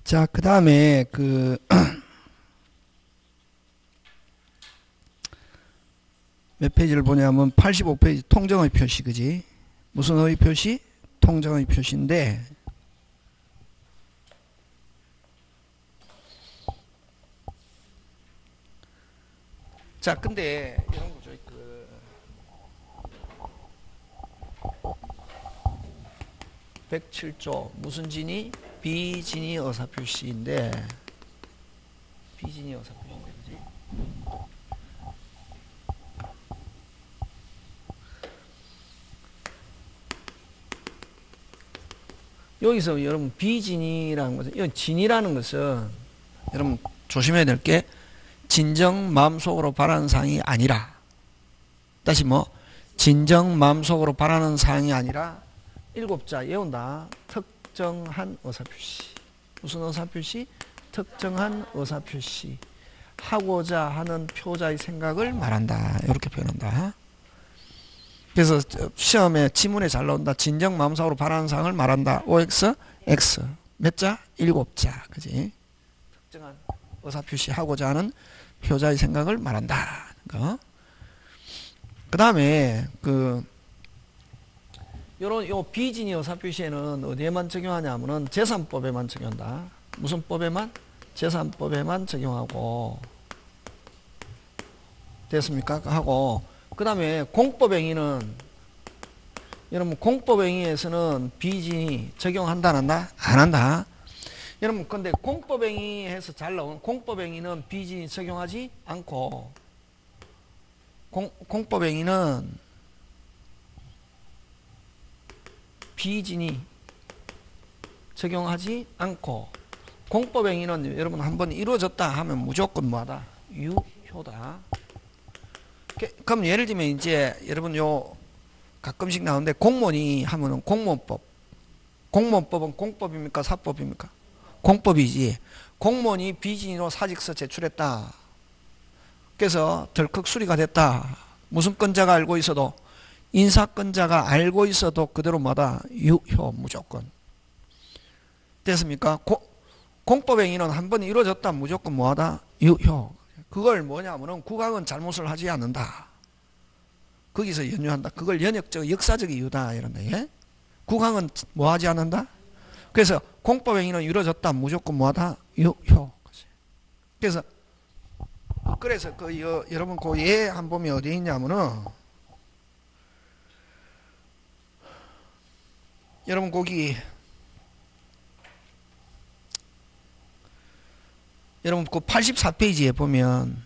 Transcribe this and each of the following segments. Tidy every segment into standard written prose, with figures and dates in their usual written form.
자, 그 다음에 몇 페이지를 보냐면 85페이지 통정의 표시, 그지? 무슨 의 표시? 통정의 표시인데, 자, 근데 이런 거죠. 107조 무슨 진위? 비진위 의사표시인데, 비진위 의사표시인데, 그지? 여기서 여러분 비진이라는 것은, 이 진이라는 것은 여러분 조심해야 될 게 진정 마음속으로 바라는 사항이 아니라, 다시 진정 마음속으로 바라는 사항이 아니라 일곱자 외운다. 특정한 의사표시. 무슨 의사표시? 특정한 의사표시. 하고자 하는 표자의 생각을 말한다. 이렇게 표현한다. 그래서 시험에 지문에 잘 나온다. 진정 마음속으로 바라는 사항을 말한다. OX, X. 몇 자? 일곱자. 그지? 특정한 의사표시 하고자 하는 표자의 생각을 말한다. 그 다음에 요 비진위 의사표시에는 어디에만 적용하냐면은 재산법에만 적용한다. 무슨 법에만? 재산법에만 적용하고. 됐습니까? 하고. 그 다음에 공법행위는, 여러분 공법행위에서는 비진위 적용한다 안 한다? 안 한다. 여러분 근데 공법행위에서 잘 나오는 공법행위는 비진위 적용하지 않고, 공법행위는 비진위 적용하지 않고, 공법행위는 여러분 한번 이루어졌다 하면 무조건 뭐하다? 유효다. 그럼 예를 들면 이제 여러분 요 가끔씩 나오는데 공무원이 하면은 공무원법. 공무원법은 공법입니까? 사법입니까? 공법이지. 공무원이 비진위로 사직서 제출했다. 그래서 덜컥 수리가 됐다. 무슨 건자가 알고 있어도, 인사건자가 알고 있어도 그대로 뭐다? 유효 무조건. 됐습니까? 공법행위는 한번 이루어졌다 무조건 뭐하다? 유효. 그걸 뭐냐면은 국왕은 잘못을 하지 않는다. 거기서 연유한다. 그걸 연역적 역사적 이유다 이런다. 예? 국왕은 뭐하지 않는다? 그래서 공법행위는 이루어졌다 무조건 뭐하다? 유효. 그래서 여러분 그 예 한 보면 어디에 있냐면은, 여러분 거기 여러분 그 84페이지에 보면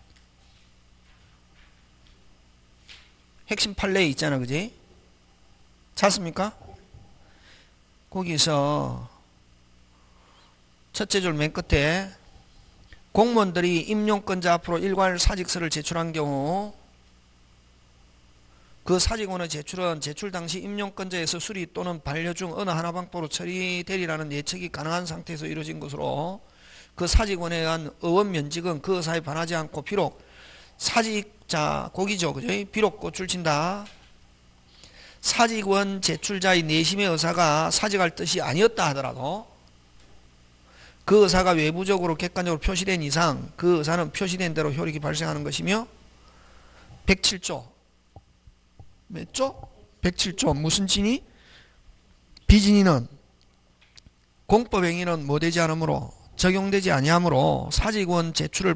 핵심 판례 있잖아, 그지? 찾습니까? 거기서 첫째 줄 맨 끝에 공무원들이 임용권자 앞으로 일괄 사직서를 제출한 경우 그 사직원의 제출은 제출 당시 임용권자에서 수리 또는 반려 중 어느 하나 방법으로 처리되리라는 예측이 가능한 상태에서 이루어진 것으로 그 사직원에 의한 의원 면직은 그 의사에 반하지 않고 비록 사직자 고기죠, 그죠? 비록 꽃을 친다. 사직원 제출자의 내심의 의사가 사직할 뜻이 아니었다 하더라도 그 의사가 외부적으로 객관적으로 표시된 이상 그 의사는 표시된 대로 효력이 발생하는 것이며, 107조 몇 조? 107조 무슨 진위? 비진위는 공법행위는 뭐 되지 않으므로 적용되지 아니하므로 사직원 제출을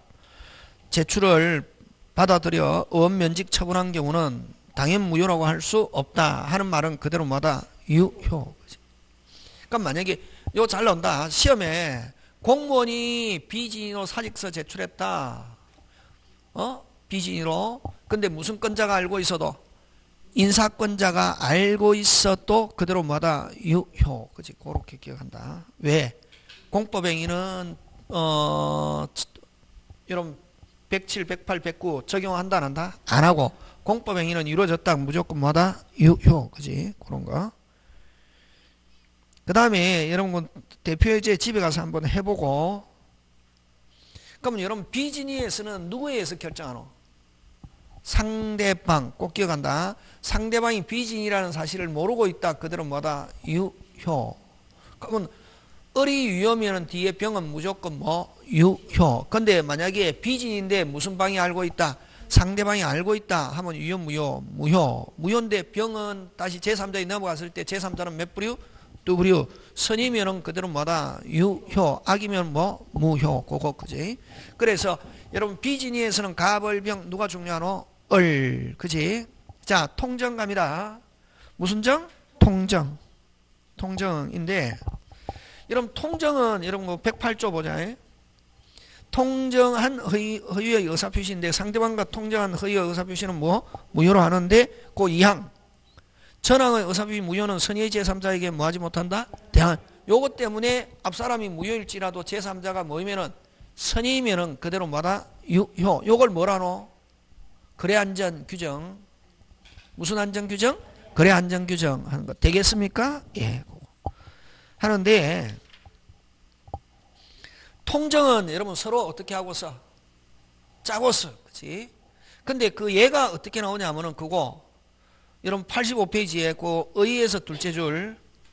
받아들여 의원면직 처분한 경우는 당연 무효라고 할 수 없다 하는 말은 그대로 뭐다? 유효. 그러니까 만약에 이거 잘 나온다. 시험에 공무원이 비진위로 사직서 제출했다. 비진위로. 근데 무슨 건자가 알고 있어도, 인사권자가 알고 있어도 그대로 뭐다? 유효. 그지? 그렇게 기억한다. 왜? 공법행위는 여러분 107, 108, 109 적용한다 안 한다? 안 하고, 공법행위는 이루어졌다 무조건 뭐다? 유효. 그지? 그런 거. 그 다음에 여러분 대표예제 집에 가서 한번 해보고, 그러면 여러분 비진위에서는 누구에 의해서 결정하노? 상대방. 꼭 기억한다. 상대방이 비진위라는 사실을 모르고 있다 그대로 뭐다? 유효. 그러면 을이 유효면은 뒤에 병은 무조건 뭐 유효. 근데 만약에 비진인데 무슨 방이 알고 있다, 상대방이 알고 있다 하면 유효 무효? 무효. 무효인데 병은 다시 제3자에 넘어갔을 때 제3자는 몇 부류? 두 부류. 선이면은 그대로 뭐다? 유효. 악이면 뭐 무효. 그거 그지? 그래서 여러분 비진이에서는 가벌병 누가 중요하노? 을. 그지? 자, 통정 갑니다. 무슨 정? 통정. 통정인데 여러분 통정은 여러분 108조 보자. 통정한 허위의 의사표시인데 상대방과 통정한 허위의 의사표시는 뭐? 무효로 하는데 그 2항 전항의 의사표시 무효는 선의의 제3자에게 뭐하지 못한다? 대항. 요것 때문에 앞사람이 무효일지라도 제3자가 뭐이면은 선의면은 그대로 뭐다? 유효. 요걸 뭐라노? 거래 안전 규정. 무슨 안전 규정? 거래 안전 규정 하는 거 되겠습니까? 예. 하는데 통정은 여러분 서로 어떻게 하고 써? 짜고 써. 그치? 근데 그 얘가 어떻게 나오냐면은 그거 여러분 85페이지에 그 의에서 둘째 줄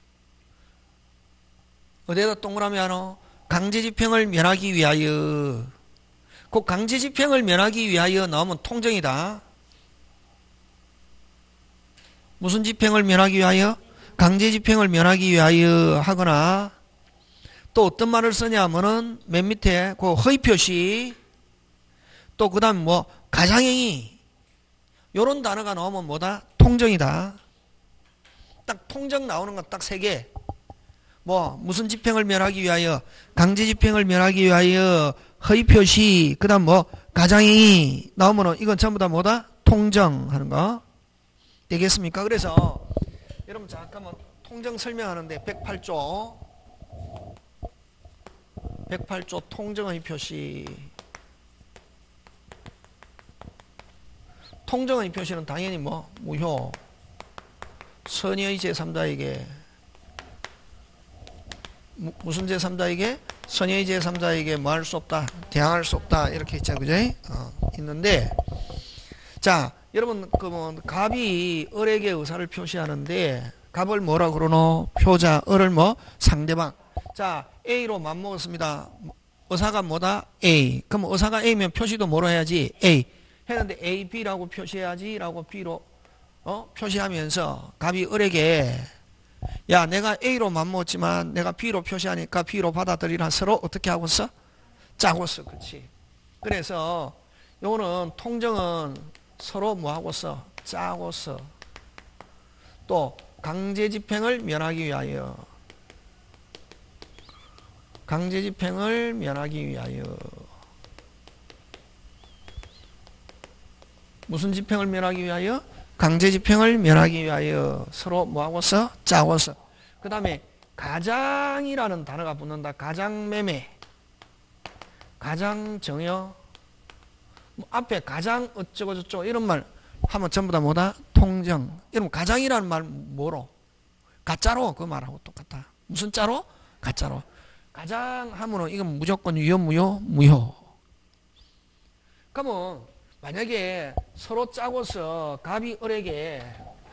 어디에다 동그라미 하노? 강제집행을 면하기 위하여. 그 강제집행을 면하기 위하여 나오면 통정이다. 무슨 집행을 면하기 위하여? 강제집행을 면하기 위하여 하거나 또 어떤 말을 쓰냐 하면은 맨 밑에 그 허위표시 또 그 다음 뭐 가장행위 요런 단어가 나오면 뭐다? 통정이다. 딱 통정 나오는 건 딱 세 개. 뭐 무슨 집행을 면하기 위하여, 강제집행을 면하기 위하여, 허위표시, 그 다음 뭐 가장행위 나오면은 이건 전부 다 뭐다? 통정하는 거 되겠습니까? 그래서 여러분 잠깐만 통정 설명하는데 108조 통정의 표시. 통정의 표시는 당연히 뭐 무효. 선의의 제3자에게 무슨 제3자에게? 선의의 제3자에게 뭐 할 수 없다? 대항할 수 없다. 이렇게 있죠. 그죠? 있는데 자 여러분 그 뭐 갑이 을에게 의사를 표시하는데 갑을 뭐라 그러노? 표자. 을을 뭐? 상대방. 자 A로 맘먹었습니다. 의사가 뭐다? A. 그럼 의사가 A면 표시도 뭐로 해야지? A. 했는데 A, B라고 표시해야지 라고 B로 표시하면서 갑이 을에게 야 내가 A로 맘먹었지만 내가 B로 표시하니까 B로 받아들이라 서로 어떻게 하고 써? 짜고 써. 그치? 그래서 요거는 통정은 서로 뭐하고 써? 짜고 써. 또 강제집행을 면하기 위하여. 강제집행을 면하기 위하여. 무슨 집행을 면하기 위하여? 강제집행을 면하기 위하여 서로 뭐하고 써? 짜고 써. 그 다음에 가장이라는 단어가 붙는다. 가장매매, 가장정여, 뭐 앞에 가장 어쩌고 저쩌고 이런 말 하면 전부 다 뭐다? 통정. 여러분 가장이라는 말 뭐로? 가짜로 그 말하고 똑같다. 무슨 짜로? 가짜로. 가장 하면은 이건 무조건 유효 무효? 무효. 그러면 만약에 서로 짜고서 갑이 을에게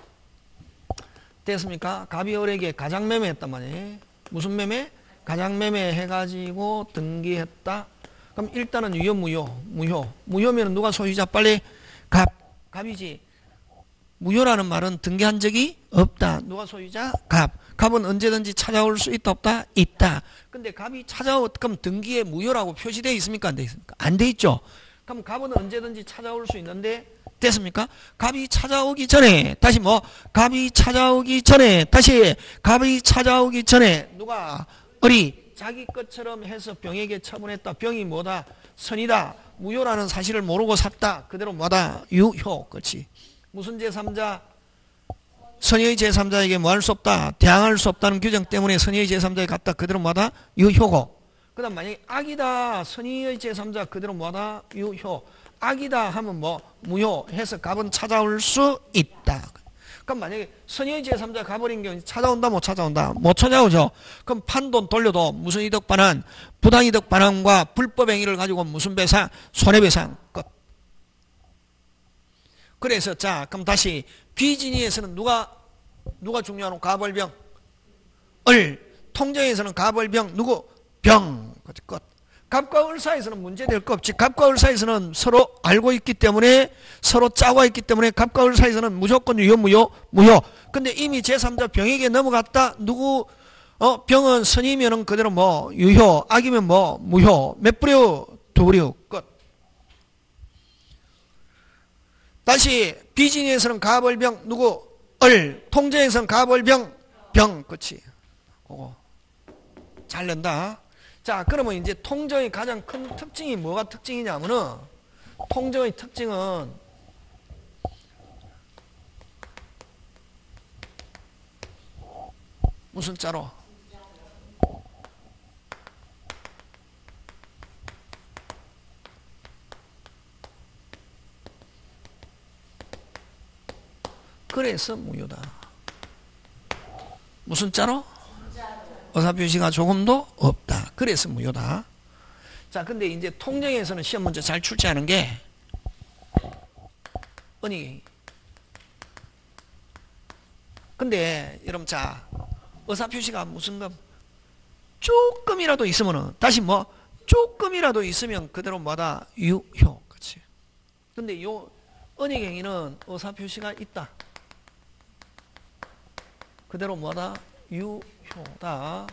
됐습니까? 갑이 을에게 가장매매 했단 말이에요. 무슨 매매? 가장매매 해가지고 등기했다. 그럼 일단은 유효 무효? 무효. 무효면 누가 소유자? 빨리 갑이지. 무효라는 말은 등기한 적이 없다. 누가 소유자? 갑. 갑은 언제든지 찾아올 수 있다 없다? 있다. 근데 갑이 그럼 등기에 무효라고 표시되어 있습니까? 안 되어 있습니까? 안 되어 있죠. 그럼 갑은 언제든지 찾아올 수 있는데 됐습니까? 갑이 찾아오기 전에 다시 뭐 갑이 찾아오기 전에 다시 갑이 찾아오기 전에 누가 을이 자기 것처럼 해서 병에게 처분했다. 병이 뭐다? 선이다. 무효라는 사실을 모르고 샀다. 그대로 뭐다? 유효. 그렇지. 무슨 제3자? 선의의 제3자에게 뭐 할 수 없다? 대항할 수 없다는 규정 때문에 선의의 제3자에 갔다. 그대로 뭐다? 유효고. 그 다음 만약에 악이다. 선의의 제3자 그대로 뭐다? 유효. 악이다 하면 뭐 무효 해서 갑은 찾아올 수 있다. 그럼 만약에 선의의 제3자 가버린 경우 찾아온다 못 찾아온다? 못 찾아오죠. 그럼 판돈 돌려도 무슨 이득 반환? 부당이득 반환과 불법 행위를 가지고 무슨 배상? 손해배상 끝. 그래서 자 그럼 다시 비진이에서는 누가 중요하노? 가벌병 을. 통정에서는 갑을병 누구? 병. 끝. 갑과 을 사이에서는 문제될 거 없지. 갑과 을 사이에서는 서로 알고 있기 때문에 서로 짜고 있기 때문에 갑과 을 사이에서는 무조건 유효 무효? 무효. 근데 이미 제3자 병에게 넘어갔다. 누구? 병은 선이면은 그대로 뭐 유효, 악이면 뭐 무효. 몇 부류? 두 부류. 끝. 다시 비진에서는 갑을병 누구? 을. 통정에서는 갑을병 병. 그치. 그거 잘 낸다. 자, 그러면 이제 통정의 가장 큰 특징이 뭐가 특징이냐면은, 통정의 특징은 무슨 자로? 그래서 무효다. 무슨 자로? 어사표시가 조금도 없다. 그래서 무효다. 자, 근데 이제 통정에서는 시험 문제 잘 출제하는 게 은희. 근데 여러분, 자, 어사표시가 무슨 금 조금이라도 있으면은 다시 뭐 조금이라도 있으면 그대로 뭐다? 유효. 그렇지. 근데 요 은희경이는 어사표시가 있다. 그대로 뭐다? 유효다.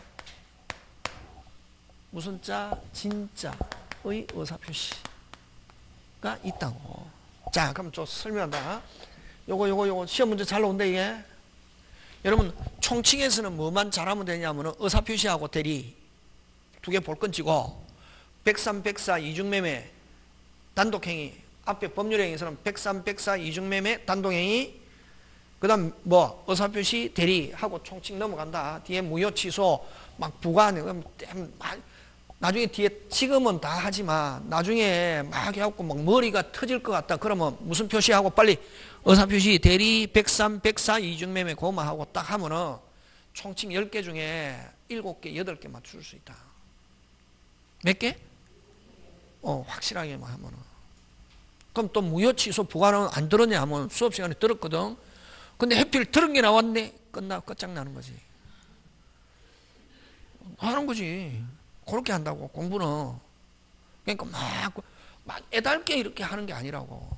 무슨 자? 진짜의 의사표시가 있다고. 자, 그럼 좀 설명한다. 요거 시험 문제 잘 나온다 이게. 여러분, 총칙에서는 뭐만 잘하면 되냐면은 의사표시하고 대리 두 개 볼 건 치고 103, 104 이중매매 단독행위, 앞에 법률행위에서는 103, 104 이중매매 단독행위, 그 다음 뭐 의사표시 대리하고 총칙 넘어간다. 뒤에 무효 취소 막 부과하는, 나중에 뒤에 지금은 다 하지만 나중에 막 해갖고 막 머리가 터질 것 같다. 그러면 무슨 표시하고 빨리 의사표시 대리 103, 104 이중매매 그거만 하고 딱 하면은 총칙 10개 중에 7개, 8개 맞출 수 있다. 몇 개? 확실하게만 하면은. 그럼 또 무효 취소 부과는 안 들었냐 하면 수업 시간에 들었거든. 근데 하필 들은 게 나왔네. 끝장나는 거지. 하는 거지. 그렇게 한다고, 공부는. 그러니까 막 애달게 이렇게 하는 게 아니라고.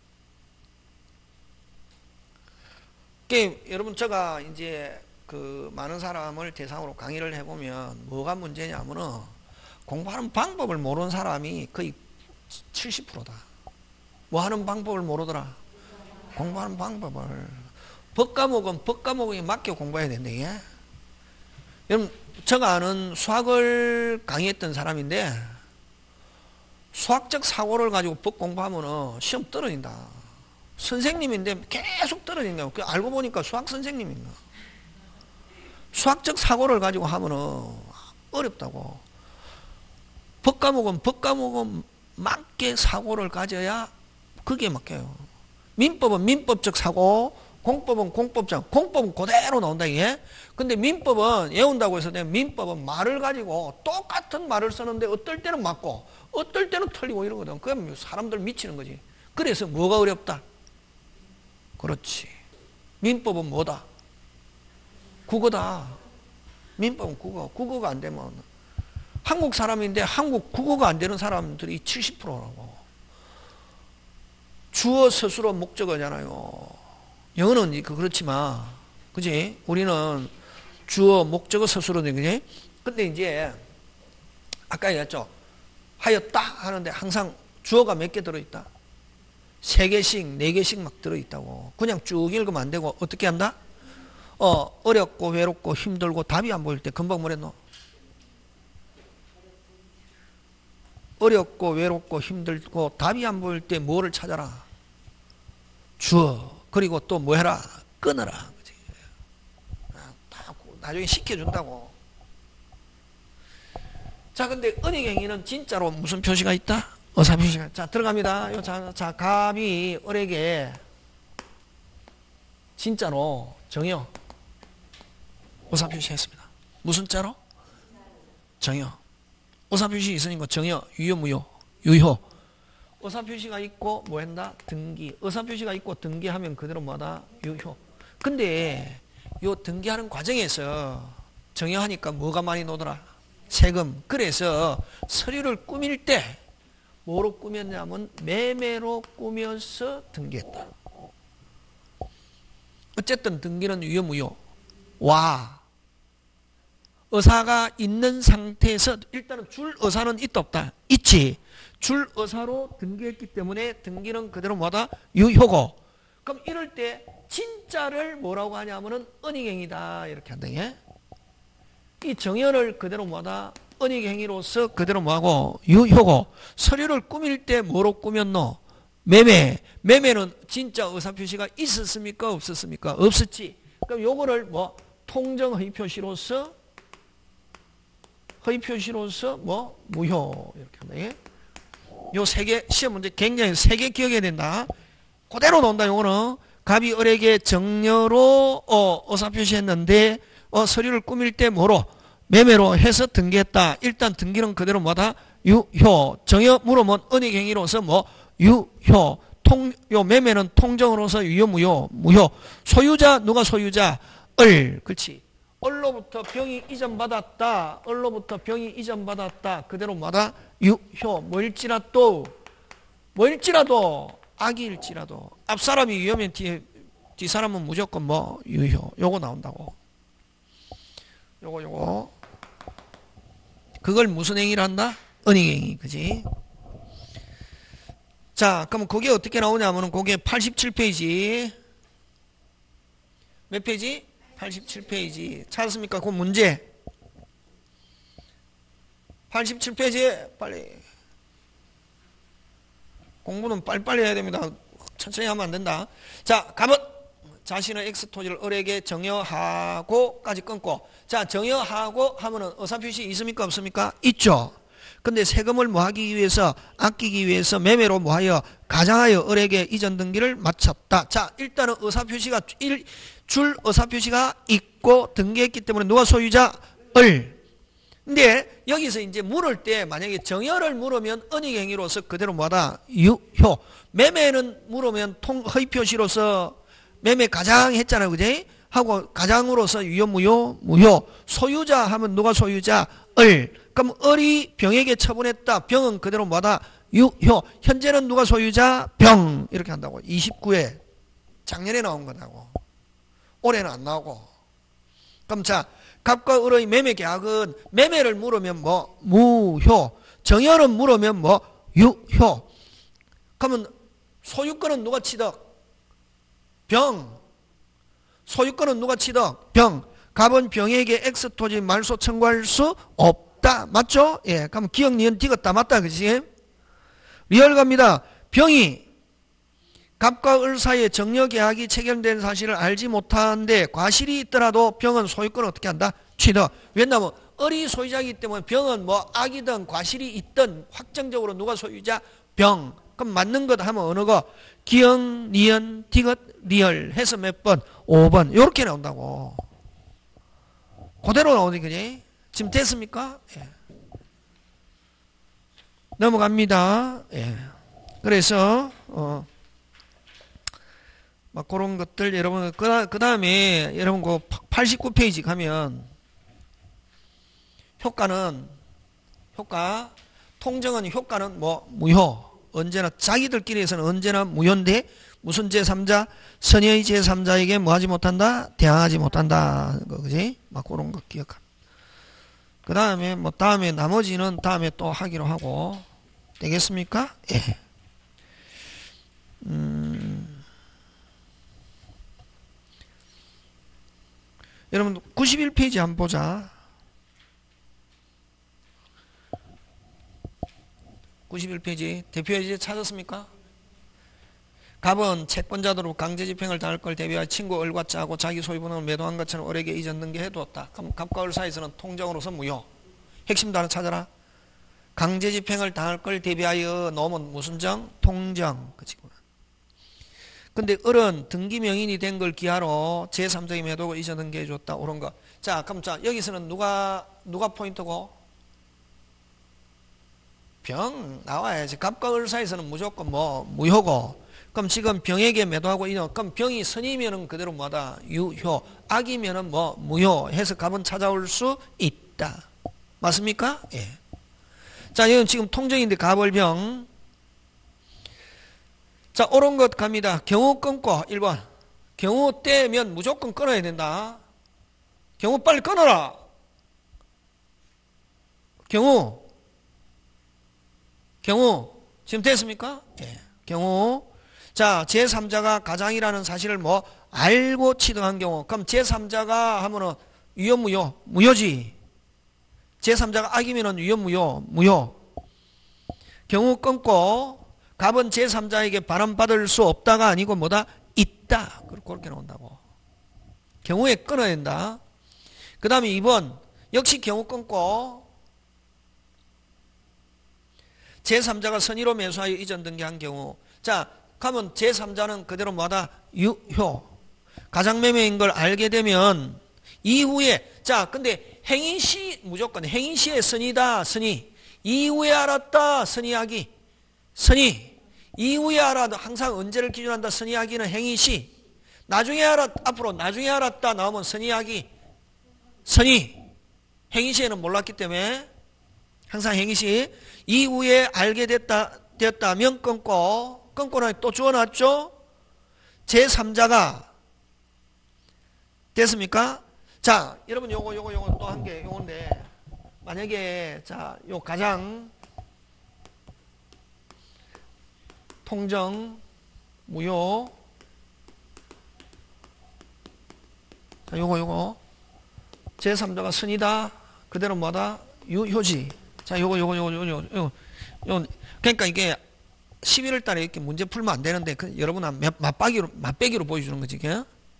그러니까 여러분, 제가 이제 그 많은 사람을 대상으로 강의를 해보면 뭐가 문제냐면은 공부하는 방법을 모르는 사람이 거의 70%다. 뭐 하는 방법을 모르더라? 공부하는 방법을. 법과목은 법과목에 맞게 공부해야 된대. 여러분, 제가 아는 수학을 강의했던 사람인데 수학적 사고를 가지고 법 공부하면 시험 떨어진다. 선생님인데 계속 떨어진다. 알고 보니까 수학 선생님인가. 수학적 사고를 가지고 하면 어렵다고. 법과목은 맞게 사고를 가져야 그게 맞게요. 민법은 민법적 사고, 공법은 공법적, 공법은 그대로 나온다 이게. 근데 민법은 외운다고 해서 민법은 말을 가지고 똑같은 말을 쓰는데 어떨 때는 맞고 어떨 때는 틀리고 이러거든. 그럼 사람들 미치는 거지. 그래서 뭐가 어렵다? 그렇지. 민법은 뭐다? 국어다. 민법은 국어. 국어가 안 되면 한국 사람인데 한국 국어가 안 되는 사람들이 70%라고. 주어 서술어 목적어잖아요. 영어는 그렇지만, 그지? 우리는 주어, 목적어, 서술어네, 그지? 근데 이제, 아까 얘기했죠. 하였다 하는데 항상 주어가 몇 개 들어있다? 3개씩, 4개씩 막 들어있다고. 그냥 쭉 읽으면 안 되고, 어떻게 한다? 어렵고, 외롭고, 힘들고, 답이 안 보일 때, 금방 뭐랬노? 어렵고, 외롭고, 힘들고, 답이 안 보일 때 뭐를 찾아라? 주어. 그리고 또 뭐 해라? 끊어라. 그치? 나중에 시켜준다고. 자, 근데 은희경이는 진짜로 무슨 표시가 있다? 어사표시가. 자, 들어갑니다. 자, 갑이 을에게 진짜로 정여 어사표시 했습니다. 무슨 자로? 정여. 어사표시 있으니까 정여, 유효, 무효? 유효. 어사표시가 있고 뭐 한다? 등기. 어사표시가 있고 등기하면 그대로 뭐다? 유효. 근데 요 등기하는 과정에서 정여하니까 뭐가 많이 나오더라? 세금. 그래서 서류를 꾸밀 때 뭐로 꾸몄냐면 매매로 꾸며서 등기했다. 어쨌든 등기는 유효무효. 와. 의사가 있는 상태에서 일단은 줄 의사는 있다 없다? 있지. 줄 의사로 등기했기 때문에 등기는 그대로 뭐다? 유효고. 그럼 이럴 때 진짜를 뭐라고 하냐면은 은닉행위다 이렇게 한다. 예? 이 정여를 그대로 뭐다? 은닉행위로서 그대로 뭐하고? 유효고. 서류를 꾸밀 때 뭐로 꾸몄노? 매매. 매매는 진짜 의사표시가 있었습니까? 없었습니까? 없었지. 그럼 요거를 뭐 통정허위표시로서 허위표시로서 뭐 무효 이렇게 한다. 예? 요 세 개 시험 문제 굉장히 세 개 기억해야 된다. 그대로 나온다. 요거는 갑이 을에게 정여로 의사표시했는데 서류를 꾸밀 때 뭐로? 매매로 해서 등기했다. 일단 등기는 그대로 뭐다? 유효. 정여 물으면 은닉행위로서 뭐 유효. 요 매매는 통정으로서 유효 무효. 무효. 소유자 누가 소유자? 을. 그렇지. 을로부터 병이 이전받았다. 을로부터 병이 이전받았다. 그대로 뭐다? 유효. 뭐일지라도 악일지라도 앞사람이 유효면 뒷사람은 무조건 뭐 유효. 요거 나온다고. 요거 그걸 무슨 행위를 한다? 은닉행위. 그지? 자, 그럼 그게 어떻게 나오냐면은 그게 87페이지. 몇 페이지? 87페이지. 찾았습니까? 그 문제. 87페이지에 빨리. 공부는 빨리빨리 해야 됩니다. 천천히 하면 안 된다. 자, 갑은 자신의 X토지를 을에게 정여하고까지 끊고. 자, 정여하고 하면은 의사표시 있습니까? 없습니까? 있죠. 근데 세금을 뭐 하기 위해서, 아끼기 위해서 매매로 뭐 하여, 가장하여 을에게 이전 등기를 마쳤다. 자, 일단은 의사표시가, 줄 의사표시가 있고 등기했기 때문에 누가 소유자? 을. 근데 여기서 이제 물을 때 만약에 정여를 물으면 은닉행위로서 그대로 뭐다? 유효. 매매는 물으면 허위표시로서 매매 가장 했잖아요. 그지? 하고 가장으로서 유효, 무효, 무효. 소유자 하면 누가 소유자? 을. 그럼 을이 병에게 처분했다. 병은 그대로 뭐다? 유효. 현재는 누가 소유자? 병. 이렇게 한다고. 29회. 작년에 나온 거다고. 올해는 안 나오고. 그럼 자, 갑과 을의 매매 계약은 매매를 물으면 뭐? 무효. 정여는 물으면 뭐? 유효. 그러면 소유권은 누가 취득? 병. 소유권은 누가 취득? 병. 갑은 병에게 X토지 말소 청구할 수 없다. 맞죠? 예. 그럼 기억, 니은, 디귿다. 맞다. 그치? 리얼 갑니다. 병이 갑과 을 사이에 정여계약이 체결된 사실을 알지 못하는데 과실이 있더라도 병은 소유권을 어떻게 한다? 취득. 왜냐하면 을이 소유자이기 때문에 병은 뭐 악이든 과실이 있든 확정적으로 누가 소유자? 병. 그럼 맞는 것 하면 어느 거? 기억, 니은, 디귿, 리얼 해서 몇 번? 5번. 요렇게 나온다고. 그대로 나오니 그지? 지금 됐습니까? 예. 넘어갑니다. 예. 그래서 막 그런 것들 여러분 그 다음에 여러분 그 89페이지 가면 효과 통정은 효과는 뭐 무효. 언제나 자기들끼리에서는 언제나 무효인데 무슨 제3자? 선의의 제3자에게 뭐 하지 못한다? 대항하지 못한다. 그지? 막 그런 거 기억하. 그 다음에 뭐 다음에 나머지는 다음에 또 하기로 하고 되겠습니까? 예. 여러분 91페이지 한번 보자. 91페이지 대표이제 찾았습니까? 갑은 채권자들로 강제집행을 당할 걸 대비하여 친구 을과 짜고 자기 소유분을 매도한 것처럼 을에게 이전 등기해두었다. 그럼 갑과 을 사이에서는 통정으로서 무효. 핵심도 하나 찾아라. 강제집행을 당할 걸 대비하여 넣으면 무슨 정? 통정. 그치구나. 근데 을은 등기명인이 된 걸 기하로 제3자의 매도고 이전 등기해줬다. 옳은 거. 자, 그럼 자 여기서는 누가 포인트고? 병 나와야지. 갑과 을 사이에서는 무조건 뭐 무효고. 그럼 지금 병에게 매도하고 인연. 그럼 병이 선이면은 그대로 뭐다? 유효. 악이면은 뭐 무효 해서 갑은 찾아올 수 있다. 맞습니까? 예. 자, 이건 지금 통정인데 갑을병. 자, 옳은 것 갑니다. 경우 끊고 1번. 경우 때면 무조건 끊어야 된다. 경우 빨리 끊어라. 경우 지금 됐습니까? 예. 경우. 자, 제3자가 가장이라는 사실을 뭐 알고 취득한 경우. 그럼 제3자가 하면은 유효 무효? 무효지. 제3자가 악이면은 유효 무효. 경우 끊고 갑은 제3자에게 바람받을 수 없다가 아니고 뭐다? 있다. 그렇게 나온다고. 경우에 끊어야 된다. 그 다음에 2번 역시 경우 끊고 제3자가 선의로 매수하여 이전 등기한 경우. 자, 그러면 제3자는 그대로 뭐다? 유효. 가장매매인 걸 알게 되면 이후에, 자, 근데 행위시 무조건 행위시의 선이다. 선이. 이후에 알았다. 선이하기. 선이. 이후에 알아도 항상 언제를 기준한다. 선이하기는 행위시. 나중에 앞으로 나중에 알았다 나오면 선이하기. 선이. 행위시에는 몰랐기 때문에 항상 행위시. 이후에 알게 되었다면 끊고는 또 주어놨죠? 제3자가 됐습니까? 자, 여러분 요거 또 한 개 요건데 만약에 자, 요 가장 통정 무효 자, 요거 제3자가 선이다. 그대로 뭐다? 유효지. 자, 요거 그러니까 이게 11월 달에 이렇게 문제 풀면 안 되는데 여러분 맛배기로 보여주는 거지. 이게?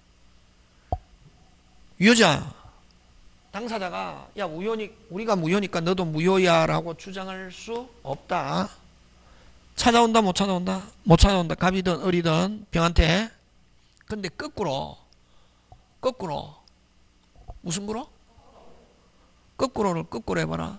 유효자. 당사자가 야 우리가 무효니까 너도 무효야라고 주장할 수 없다. 찾아온다 못 찾아온다? 못 찾아온다. 갑이든 을이든 병한테. 근데 거꾸로 무슨 구로? 거꾸로를 거꾸로 해봐라.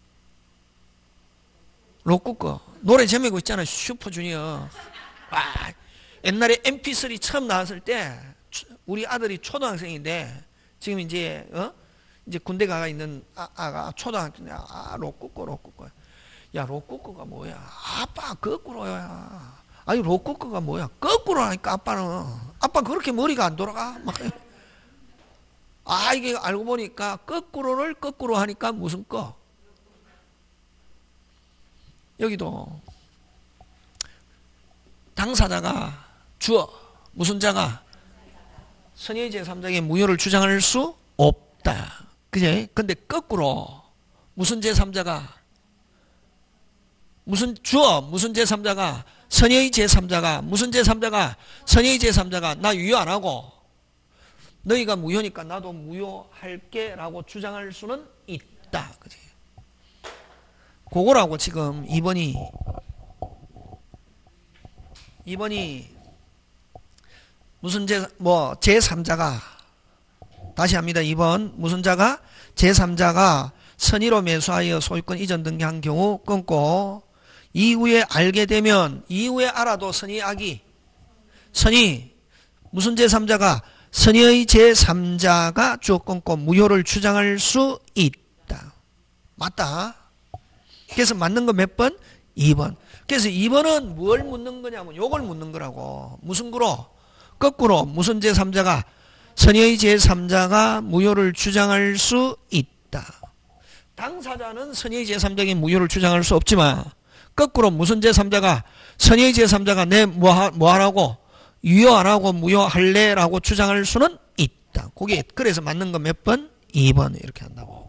로꾸꺼. 노래 제목이 있잖아. 슈퍼주니어. 아, 옛날에 MP3 처음 나왔을 때 우리 아들이 초등학생인데 지금 이제 이제 군대 가가 있는 아가 초등학생이야. 로꾸꺼. 야, 로꾸꺼가 뭐야? 아빠 거꾸로야. 아니 로꾸꺼가 뭐야? 거꾸로 하니까 아빠는. 아빠 그렇게 머리가 안 돌아가? 이게 알고 보니까 거꾸로를 거꾸로 하니까 무슨 거? 여기도 당사자가 주어 무슨 자가 선의 제3자에게 무효를 주장할 수 없다. 그제? 근데 거꾸로 무슨 제3자가 무슨 주어 무슨 제3자가 선의 제3자가 무슨 제3자가 선의 제3자가 나 유효 안 하고 너희가 무효니까 나도 무효할게 라고 주장할 수는 있다. 그지? 그거라고 지금 2번이 무슨 제3자가 다시 합니다. 2번 무슨 자가 제3자가 선의로 매수하여 소유권 이전 등기한 경우 끊고 이후에 알게 되면 이후에 알아도 선의 악이 선의 무슨 제3자가 선의의 제3자가 주어 끊고 무효를 주장할 수 있다. 맞다. 그래서 맞는 거 몇 번? 2번. 그래서 2번은 뭘 묻는 거냐면 요걸 묻는 거라고. 무슨 구로? 거꾸로 무슨 제3자가 선의의 제3자가 무효를 주장할 수 있다. 당사자는 선의의 제3자에게 무효를 주장할 수 없지만 거꾸로 무슨 제3자가 선의의 제3자가 내 뭐 하라고? 유효 안 하고 무효할래? 라고 주장할 수는 있다. 그게 그래서 맞는 거 몇 번? 2번 이렇게 한다고.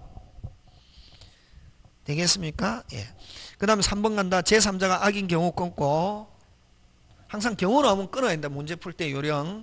되겠습니까? 예. 그 다음에 3번 간다. 제3자가 악인 경우 끊고 항상 경우 나오면 끊어야 된다. 문제 풀 때 요령.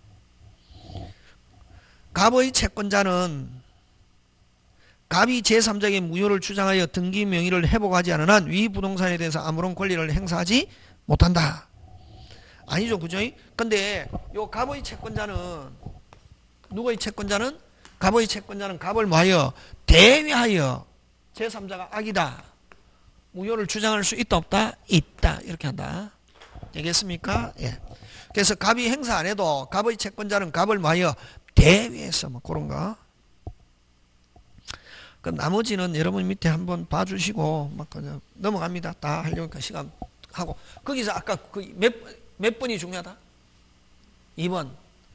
갑의 채권자는 갑이 제3자에게 무효를 주장하여 등기 명의를 회복하지 않은 한 위 부동산에 대해서 아무런 권리를 행사하지 못한다. 아니죠. 그죠? 근데 요 갑의 채권자는 누구의 채권자는? 갑의 채권자는 갑을 뭐하여? 대위하여 제3자가 악이다. 무효를 주장할 수 있다 없다? 있다. 이렇게 한다. 되겠습니까? 예. 그래서 갑이 행사 안 해도 갑의 채권자는 갑을 뭐하여 대위해서 뭐 그런 거. 그 나머지는 여러분 밑에 한번 봐주시고 막 그냥 넘어갑니다. 다 하려니까 시간 하고 거기서 아까 그 몇 번이 중요하다? 2번.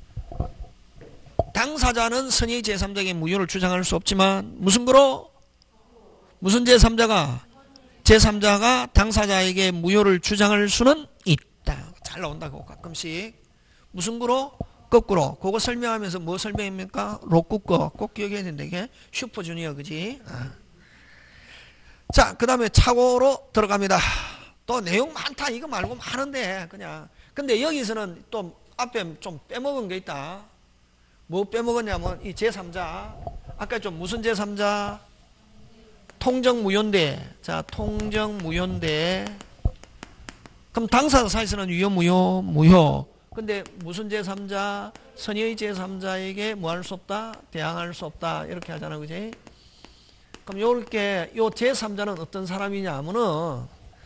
당사자는 선의 제3자에게 무효를 주장할 수 없지만 무슨 거로? 무슨 제3자가? 제3자가 당사자에게 무효를 주장할 수는 있다. 잘 나온다고 가끔씩. 무슨 거로? 거꾸로. 그거 설명하면서 뭐 설명입니까? 로꾸꺼. 꼭 기억해야 된다. 이게 슈퍼주니어 그지? 자, 그 다음에 착오로 들어갑니다. 또 내용 많다. 이거 말고 많은데 그냥. 근데 여기서는 또 앞에 좀 빼먹은 게 있다. 뭐 빼먹었냐면 이 제3자. 아까 좀 무슨 제3자? 통정무효인데. 자, 통정무효인데. 그럼 당사자 사이에서는 유효, 무효, 무효. 근데 무슨 제3자? 선의의 제3자에게 뭐 할 수 없다? 대항할 수 없다. 이렇게 하잖아. 그지? 그럼 요렇게 요 제3자는 어떤 사람이냐 하면은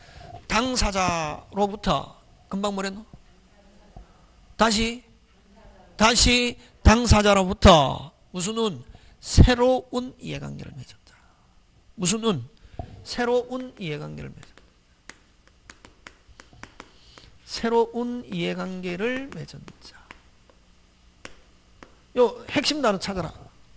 당사자로부터 금방 뭐랬노? 다시 당사자로부터 무슨 운? 새로운 이해관계를 맺었다. 무슨 운? 새로운 이해관계를 맺었다. 새로운 이해관계를 맺은 자. 요 핵심 단어 찾아라.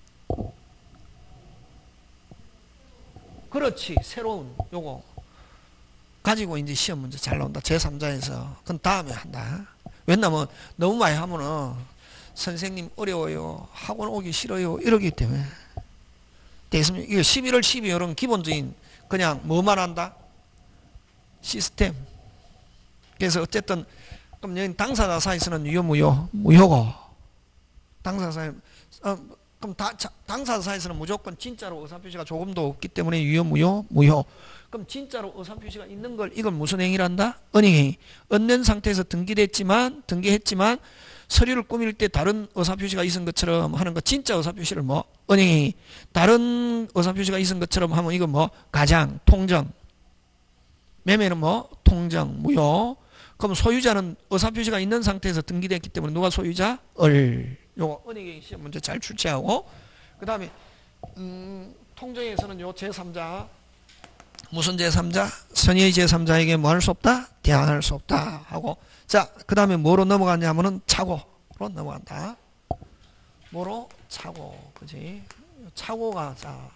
그렇지. 새로운 요거 가지고 이제 시험 문제 잘 나온다. 제3자에서. 그건 다음에 한다. 왜냐면 너무 많이 하면은 선생님 어려워요. 학원 오기 싫어요. 이러기 때문에. 됐습니까? 이거 11월 12월은 기본적인 그냥 뭐만 한다? 시스템. 그래서 어쨌든 그럼 여기 당사자 사이에서는 유효, 무효, 무효고 당사자 사이 그럼 당사자 사이에서는 무조건 진짜로 의사표시가 조금도 없기 때문에 유효, 무효, 무효. 그럼 진짜로 의사표시가 있는 걸 이걸 무슨 행위란다? 은행행위. 얻는 상태에서 등기했지만 서류를 꾸밀 때 다른 의사표시가 있은 것처럼 하는 거 진짜 의사표시를 뭐 은행행위. 다른 의사표시가 있은 것처럼 하면 이거 뭐 가장, 통정. 매매는 뭐 통정, 무효. 그럼 소유자는 의사표시가 있는 상태에서 등기됐기 때문에 누가 소유자? 요거 은행행위 시험 문제 잘 출제하고 그 다음에 통정에서는 요 제3자 무슨 제3자? 선의의 제3자에게 뭐 할 수 없다? 대항할 수 없다 하고 자, 그 다음에 뭐로 넘어갔냐면은 착오로 넘어간다. 뭐로? 착오. 그지? 착오가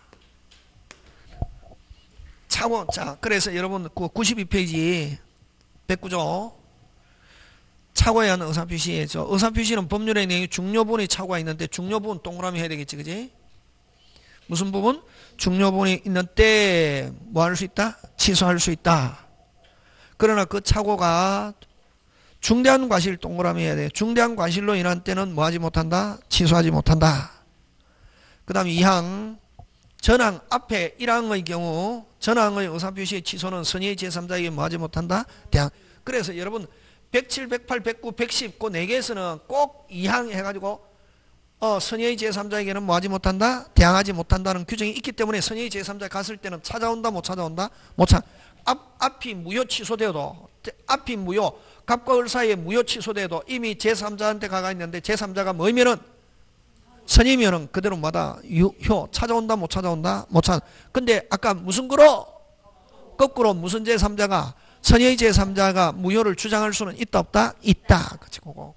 자, 그래서 여러분 그 92페이지 109조 착오에 의한 의사표시죠. 의사표시는 법률의 내용이 중요부분이 착오가 있는데 중요부분 동그라미 해야 되겠지, 그지? 무슨 부분? 중요부분이 있는 때 뭐 할 수 있다? 취소할 수 있다. 그러나 그 착오가 중대한 과실 동그라미 해야 돼. 중대한 과실로 인한 때는 뭐 하지 못한다? 취소하지 못한다. 그 다음에 2항 전항 앞에 1항의 경우 전항의 의사표시의 취소는 선의의 제3자에게 뭐 하지 못한다? 대항. 그래서 여러분 107, 108, 109, 110 그 4개에서는 꼭 2항 해가지고 선의의 제3자에게는 뭐 하지 못한다? 대항하지 못한다는 규정이 있기 때문에 선의의 제3자 갔을 때는 찾아온다 못 찾아온다? 못 찾아. 앞이 무효 취소돼도 앞이 무효 갑과 을 사이에 무효 취소돼도 이미 제3자한테 가가 있는데 제3자가 뭐이면은 선이면은 그대로 뭐다? 유효 찾아온다 못 찾아온다? 못 찾아. 근데 아까 무슨 거로? 거꾸로 무슨 제3자가 선의의 제3자가 무효를 주장할 수는 있다 없다? 있다. 그치 그거.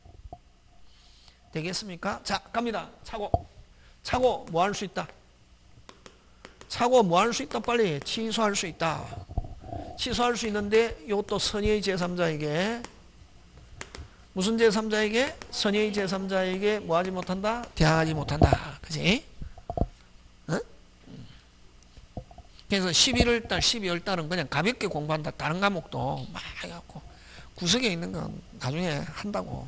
되겠습니까? 자, 갑니다. 착오 뭐 할 수 있다? 착오 뭐 할 수 있다? 빨리 취소할 수 있다. 취소할 수 있는데 이것도 선의의 제3자에게 무슨 제3자에게? 선의의 제3자에게 뭐 하지 못한다? 대항하지 못한다. 그치? 어? 그래서 11월 달, 12월 달은 그냥 가볍게 공부한다. 다른 과목도 막 해갖고 구석에 있는 건 나중에 한다고.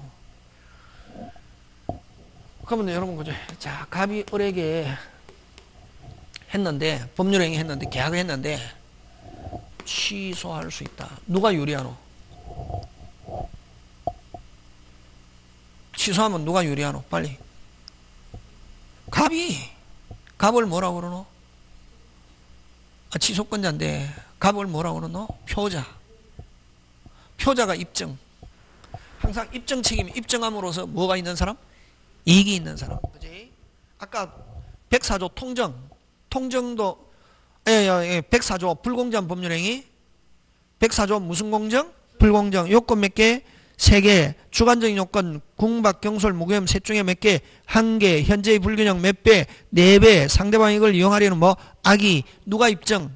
그러면 여러분 그죠? 자, 갑이 을에게 했는데 법률행위 했는데 계약을 했는데 취소할 수 있다. 누가 유리하노? 취소하면 누가 유리하노? 빨리. 갑을 뭐라고 그러노? 취소권자인데 갑을 뭐라고 그러노? 표자가 입증. 항상 입증 책임, 입증함으로써 뭐가 있는 사람? 이익이 있는 사람. 그지? 아까 104조 통정도, 예, 104조 불공정한 법률행위, 104조 무슨 공정? 불공정. 요건 몇 개? 3개. 주관적인 요건, 궁박, 경솔, 무교염 셋 중에 몇 개? 1개. 현재의 불균형 몇 배? 4배. 상대방이 이걸 이용하려는 뭐? 악의. 누가 입증?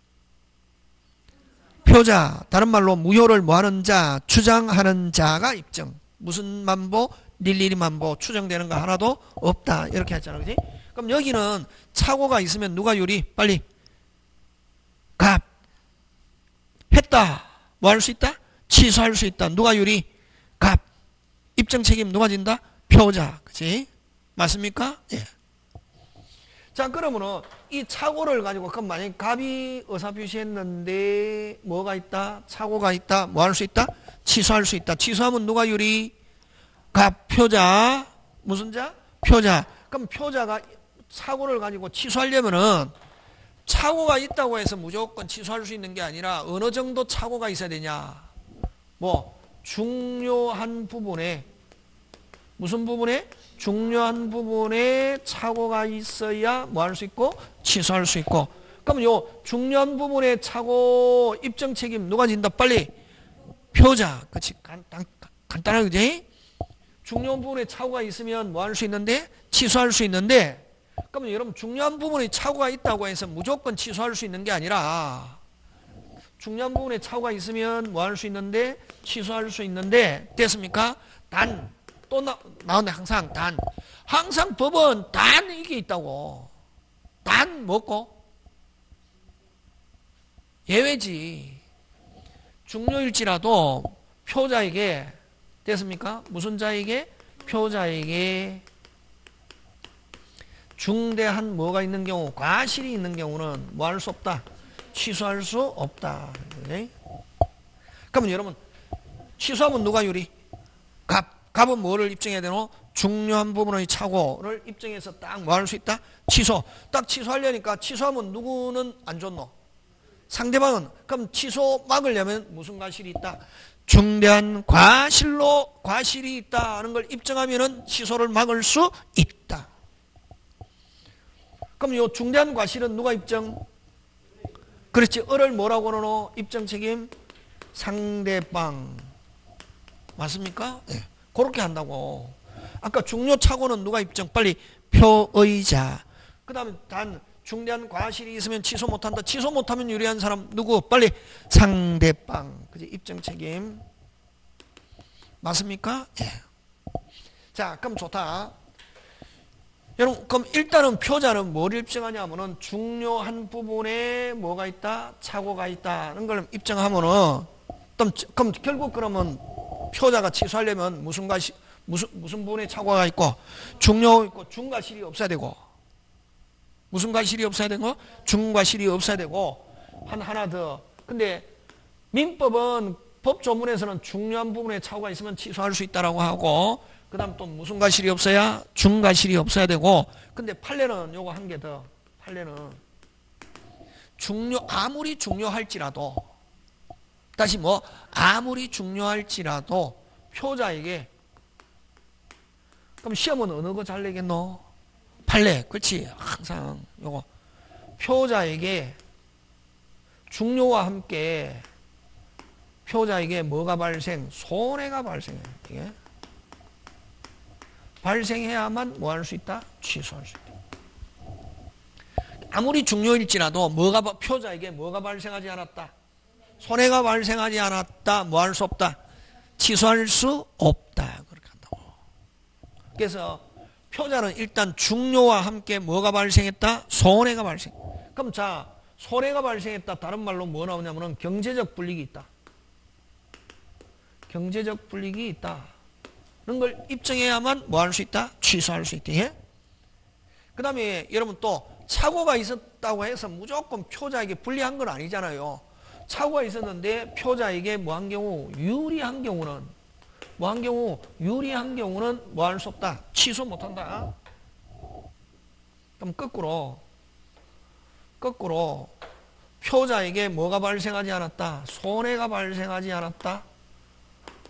표자. 다른 말로 무효를 뭐하는 자? 주장하는 자가 입증. 무슨 만보? 일일이 만보. 추정되는 거 하나도 없다. 이렇게 했잖아. 그지? 그럼 여기는 착오가 있으면 누가 유리? 빨리. 갑. 했다. 뭐 할 수 있다? 취소할 수 있다. 누가 유리? 갑. 입증 책임 누가 진다? 표자. 그치? 맞습니까? 예. 자, 그러면은 이 착오를 가지고, 그럼 만약에 갑이 의사표시했는데 뭐가 있다? 착오가 있다. 뭐 할 수 있다? 취소할 수 있다. 취소하면 누가 유리? 갑. 표자. 무슨 자? 표자. 그럼 표자가 착오를 가지고 취소하려면은 착오가 있다고 해서 무조건 취소할 수 있는 게 아니라 어느 정도 착오가 있어야 되냐? 뭐 중요한 부분에, 무슨 부분에? 중요한 부분에 착오가 있어야 뭐 할 수 있고? 취소할 수 있고. 그럼 요 중요한 부분에 착오 입증 책임 누가 진다? 빨리. 표자. 그치? 간단하게, 그지? 중요한 부분에 착오가 있으면 뭐 할 수 있는데? 취소할 수 있는데, 그러면 여러분 중요한 부분에 착오가 있다고 해서 무조건 취소할 수 있는 게 아니라 중요한 부분에 착오가 있으면 뭐 할 수 있는데? 취소할 수 있는데, 됐습니까? 단. 또 나오네. 항상 단. 항상 법은 단 이게 있다고. 단 뭐고? 예외지. 중요일지라도 표자에게, 됐습니까? 무슨 자에게? 표자에게 중대한 뭐가 있는 경우, 과실이 있는 경우는 뭐 할 수 없다? 취소할 수 없다. 네? 그러면 여러분 취소하면 누가 유리? 갑. 갑은 뭐를 입증해야 되노? 중요한 부분의 착오를 입증해서 딱 뭐 할 수 있다? 취소. 딱 취소하려니까 취소하면 누구는 안 좋노? 상대방은. 그럼 취소 막으려면 무슨 과실이 있다? 중대한 과실이 있다는 걸 입증하면은 취소를 막을 수 있다. 그럼 요 중대한 과실은 누가 입증? 그렇지. 을을 뭐라고 하노? 입증 책임 상대방. 맞습니까? 네. 그렇게 한다고. 아까 중요 착오는 누가 입증? 빨리. 표의자. 그 다음에 단 중대한 과실이 있으면 취소 못한다. 취소 못하면 유리한 사람 누구? 빨리. 상대방. 그지? 입증 책임. 맞습니까? 예. 자, 그럼 좋다. 여러분, 그럼 일단은 표자는 뭘 입증하냐면은 중요한 부분에 뭐가 있다? 착오가 있다는 걸 입증하면은, 그럼 결국 그러면 표자가 취소하려면 무슨 부분에 착오가 있고, 중요 있고, 중과실이 없어야 되고, 무슨 과실이 없어야 되고? 중과실이 없어야 되고, 하나 더. 근데 민법은 법 조문에서는 중요한 부분에 착오가 있으면 취소할 수 있다라고 하고, 그 다음 또 무슨 과실이 없어야? 중과실이 없어야 되고, 근데 판례는 요거 한 개 더. 판례는 아무리 중요할지라도, 다시 뭐, 아무리 중요할지라도, 표자에게, 그럼 시험은 어느 거 잘 내겠노? 판례. 그렇지. 항상 요거. 표자에게, 중요와 함께, 표자에게 뭐가 손해가 발생해. 이게. 발생해야만 뭐 할 수 있다? 취소할 수 있다. 아무리 중요일지라도 표자에게 뭐가 발생하지 않았다? 손해가 발생하지 않았다. 뭐 할 수 없다? 취소할 수 없다. 그렇게 한다고. 그래서 표자는 일단 중요와 함께 뭐가 발생했다? 손해가 발생. 그럼 자, 손해가 발생했다. 다른 말로 뭐 나오냐면은 경제적 불이익이 있다. 경제적 불이익이 있다. 그런 걸 입증해야만 뭐 할 수 있다? 취소할 수 있다. 예? 그 다음에 여러분 또 착오가 있었다고 해서 무조건 표자에게 불리한 건 아니잖아요. 착오가 있었는데 표자에게 뭐 한 경우? 유리한 경우는 뭐 한 경우? 유리한 경우는 뭐 할 수 없다? 취소 못한다. 그럼 거꾸로 표자에게 뭐가 발생하지 않았다? 손해가 발생하지 않았다?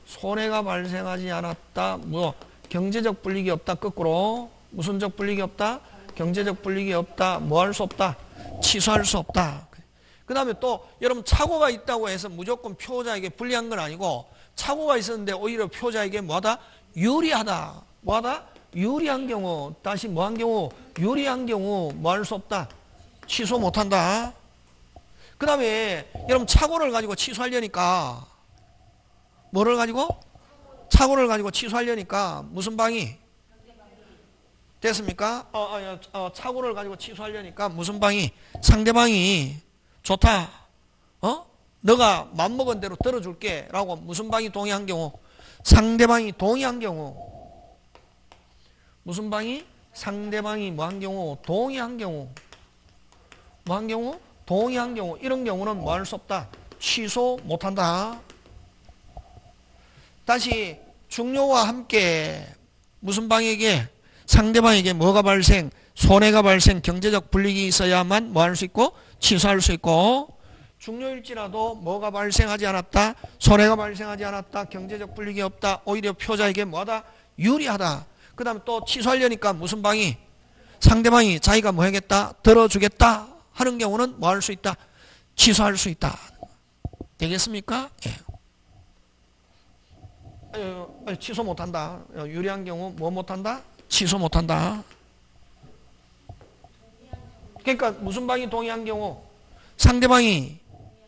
손해가 발생하지 않았다. 뭐 경제적 불이익이 없다. 거꾸로 무슨적 불이익이 없다. 경제적 불이익이 없다. 뭐 할 수 없다. 취소할 수 없다. 그 다음에 또 여러분 착오가 있다고 해서 무조건 피고자에게 불리한 건 아니고 착오가 있었는데 오히려 피고자에게 뭐하다? 유리하다. 뭐하다? 유리한 경우. 다시 뭐한 경우? 유리한 경우 뭐 할 수 없다. 취소 못한다. 그 다음에 여러분 착오를 가지고 취소하려니까 뭐를 가지고? 착오를 가지고 취소하려니까 무슨 방이? 됐습니까? 착오를 가지고 취소하려니까 무슨 방이? 상대방이 좋다. 너가 맘먹은 대로 들어줄게 라고 무슨 방이 동의한 경우? 상대방이 동의한 경우. 무슨 방이? 상대방이 뭐한 경우? 동의한 경우. 뭐한 경우? 동의한 경우. 이런 경우는 뭐 할 수 없다. 취소 못한다. 다시 중요와 함께 무슨 방에게? 상대방에게 뭐가 발생? 손해가 발생, 경제적 불이익이 있어야만 뭐 할 수 있고? 취소할 수 있고. 중요일지라도 뭐가 발생하지 않았다. 손해가 발생하지 않았다. 경제적 불이익이 없다. 오히려 피고자에게 뭐하다? 유리하다. 그 다음에 또 취소하려니까 무슨 방이? 상대방이 자기가 뭐 하겠다? 들어주겠다 하는 경우는 뭐 할 수 있다? 취소할 수 있다. 되겠습니까? 예. 취소 못한다. 유리한 경우 뭐 못한다? 취소 못한다. 그러니까 무슨 방이 동의한 경우? 상대방이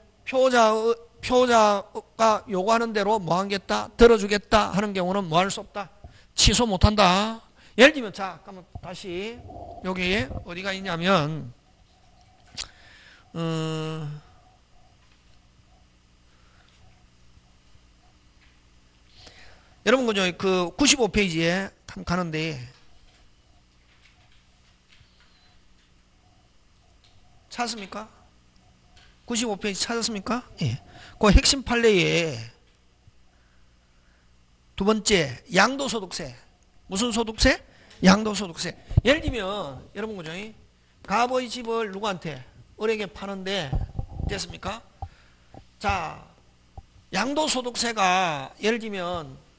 피고자가 요구하는 대로 뭐 하겠다? 들어주겠다 하는 경우는 뭐 할 수 없다? 취소 못한다. 예를 들면 자, 그러면 다시 여기에 어디가 있냐면 여러분 그죠? 그 95페이지에 가는데 찾았습니까? 95페이지 찾았습니까? 예. 그 핵심 판례에 두 번째 양도소득세. 무슨 소득세? 양도소득세. 예를 들면 여러분 그죠? 갑의 집을 누구한테? 을에게 파는데 됐습니까? 자, 양도소득세가 예를 들면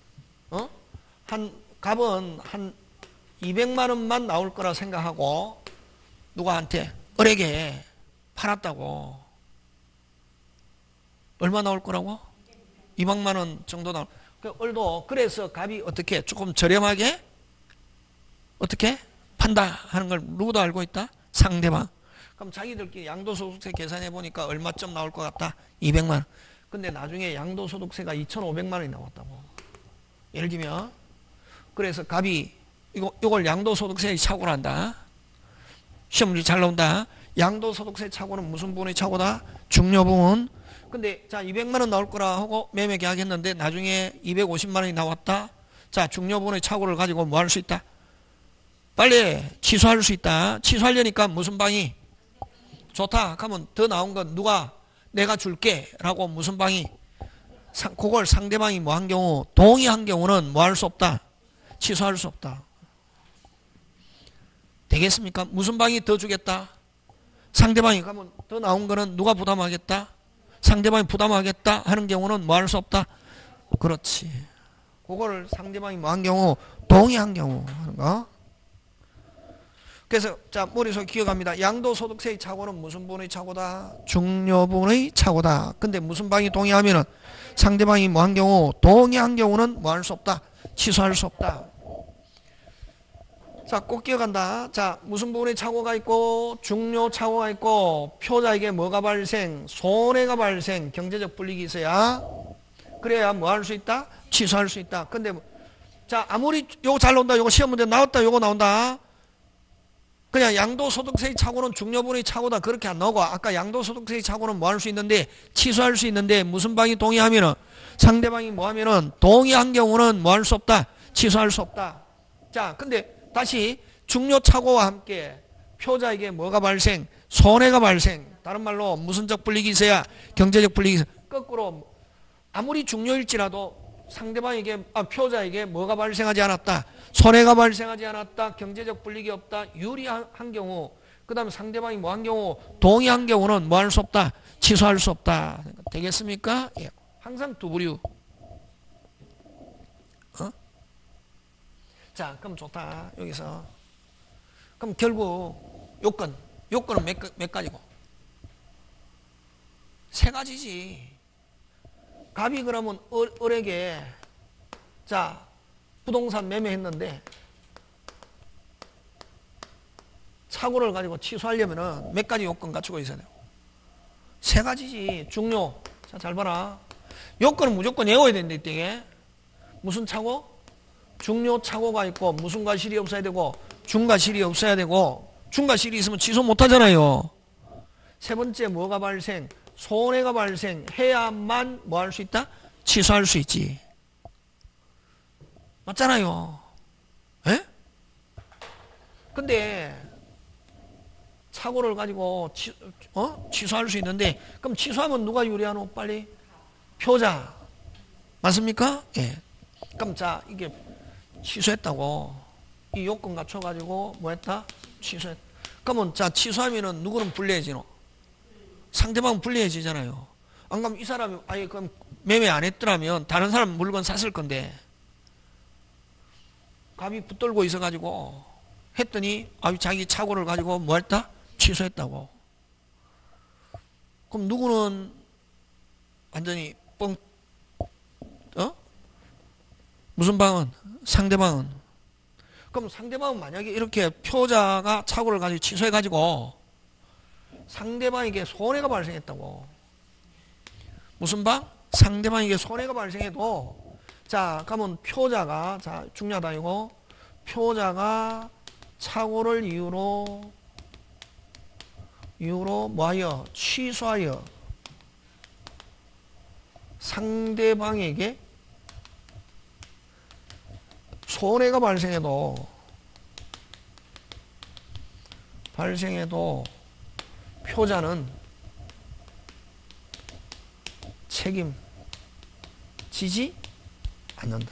갑은 한 200만 원만 나올 거라 생각하고 누구한테? 을에게 팔았다고. 얼마 나올 거라고? 200만 원 정도 나올. 을도 그래서 갑이 어떻게 조금 저렴하게 어떻게 판다 하는 걸 누구도 알고 있다? 상대방. 그럼 자기들끼리 양도소득세 계산해 보니까 얼마쯤 나올 것 같다? 200만 원. 근데 나중에 양도소득세가 2,500만 원이 나왔다고. 예를 들면 그래서 갑이 이걸 양도소득세의 착오를 한다. 시험 문제 잘 나온다. 양도소득세 착오는 무슨 부분의 착오다? 중요부분. 근데 자 200만 원 나올 거라 하고 매매 계약했는데 나중에 250만 원이 나왔다. 자 중요부분의 착오를 가지고 뭐 할 수 있다? 빨리 취소할 수 있다. 취소하려니까 무슨 방이? 좋다. 하면 더 나온 건 누가? 내가 줄게 라고 무슨 방이? 그걸 상대방이 뭐 한 경우? 동의한 경우는 뭐 할 수 없다? 취소할 수 없다. 되겠습니까? 무슨 방이 더 주겠다? 상대방이 가면 더 나온 거는 누가 부담하겠다? 상대방이 부담하겠다 하는 경우는 뭐 할 수 없다? 그렇지. 그거를 상대방이 뭐 한 경우? 동의한 경우 하는 거. 그래서 자 머릿속에 기억합니다. 양도소득세의 착오는 무슨 부분의 착오다? 중요부분의 착오다. 근데 무슨 방이 동의하면은 상대방이 뭐 한 경우? 동의한 경우는 뭐 할 수 없다? 취소할 수 없다. 자, 꼭 기억한다. 자, 무슨 부분에 착오가 있고 중요 착오가 있고 피고자에게 뭐가 발생? 손해가 발생, 경제적 불이익이 있어야 그래야 뭐 할 수 있다? 취소할 수 있다. 근데 자, 아무리 요거 잘 나온다. 요거 시험 문제 나왔다. 요거 나온다. 그냥 양도소득세의 착오는 중요부분의 착오다. 그렇게 안 나오고 아까 양도소득세의 착오는 뭐 할 수 있는데 취소할 수 있는데 무슨 방이 동의하면은 상대방이 뭐 하면은 동의한 경우는 뭐 할 수 없다? 취소할 수 없다. 자, 근데 다시 중요 착오와 함께 피고자에게 뭐가 발생? 손해가 발생. 다른 말로 무슨적 불이익이 있어야 경제적 불이익이 있어야. 거꾸로 아무리 중요일지라도 상대방에게 피고자에게 뭐가 발생하지 않았다? 손해가 발생하지 않았다. 경제적 불이익이 없다. 유리한 경우. 그 다음에 상대방이 뭐 한 경우? 동의한 경우는 뭐 할 수 없다? 취소할 수 없다. 되겠습니까? 예. 항상 두 부류. 어? 자, 그럼 좋다. 여기서. 그럼 결국 요건은 몇 가지고? 세 가지지. 갑이 그러면 을에게 자, 부동산 매매했는데 착오를 가지고 취소하려면은 몇 가지 요건 갖추고 있어야 돼요. 세 가지지. 중요. 자, 잘 봐라. 요건은 무조건 외워야 된다, 이때. 무슨 착오? 중요 착오가 있고, 무슨 과실이 없어야 되고, 중과실이 없어야 되고, 중과실이 있으면 취소 못 하잖아요. 세 번째, 뭐가 발생? 손해가 발생해야만 뭐 할 수 있다? 취소할 수 있지. 맞잖아요. 에? 근데, 착오를 가지고 취소할 수 있는데, 그럼 취소하면 누가 유리하노? 빨리? 표자. 맞습니까? 예. 그럼 자, 이게 취소했다고. 이 요건 갖춰가지고 뭐 했다? 취소했다. 그러면 자, 취소하면은 누구는 불리해지노? 상대방은 불리해지잖아요. 안 그러면 이 사람이 아예 그럼 매매 안 했더라면 다른 사람 물건 샀을 건데, 갑이 붙들고 있어가지고 했더니 자기 착오를 가지고 뭐 했다? 취소했다고. 그럼 누구는 완전히 무슨 방은? 상대방은. 그럼 상대방은 만약에 이렇게 표자가 착오를 가지고 취소해가지고 상대방에게 손해가 발생했다고. 무슨 방? 상대방에게 손해가 발생해도, 자, 그러면 표자가, 자, 중요하다 이거. 표자가 착오를 이유로 뭐하여? 취소하여 상대방에게 손해가 발생해도 표자는 책임지지 않는다.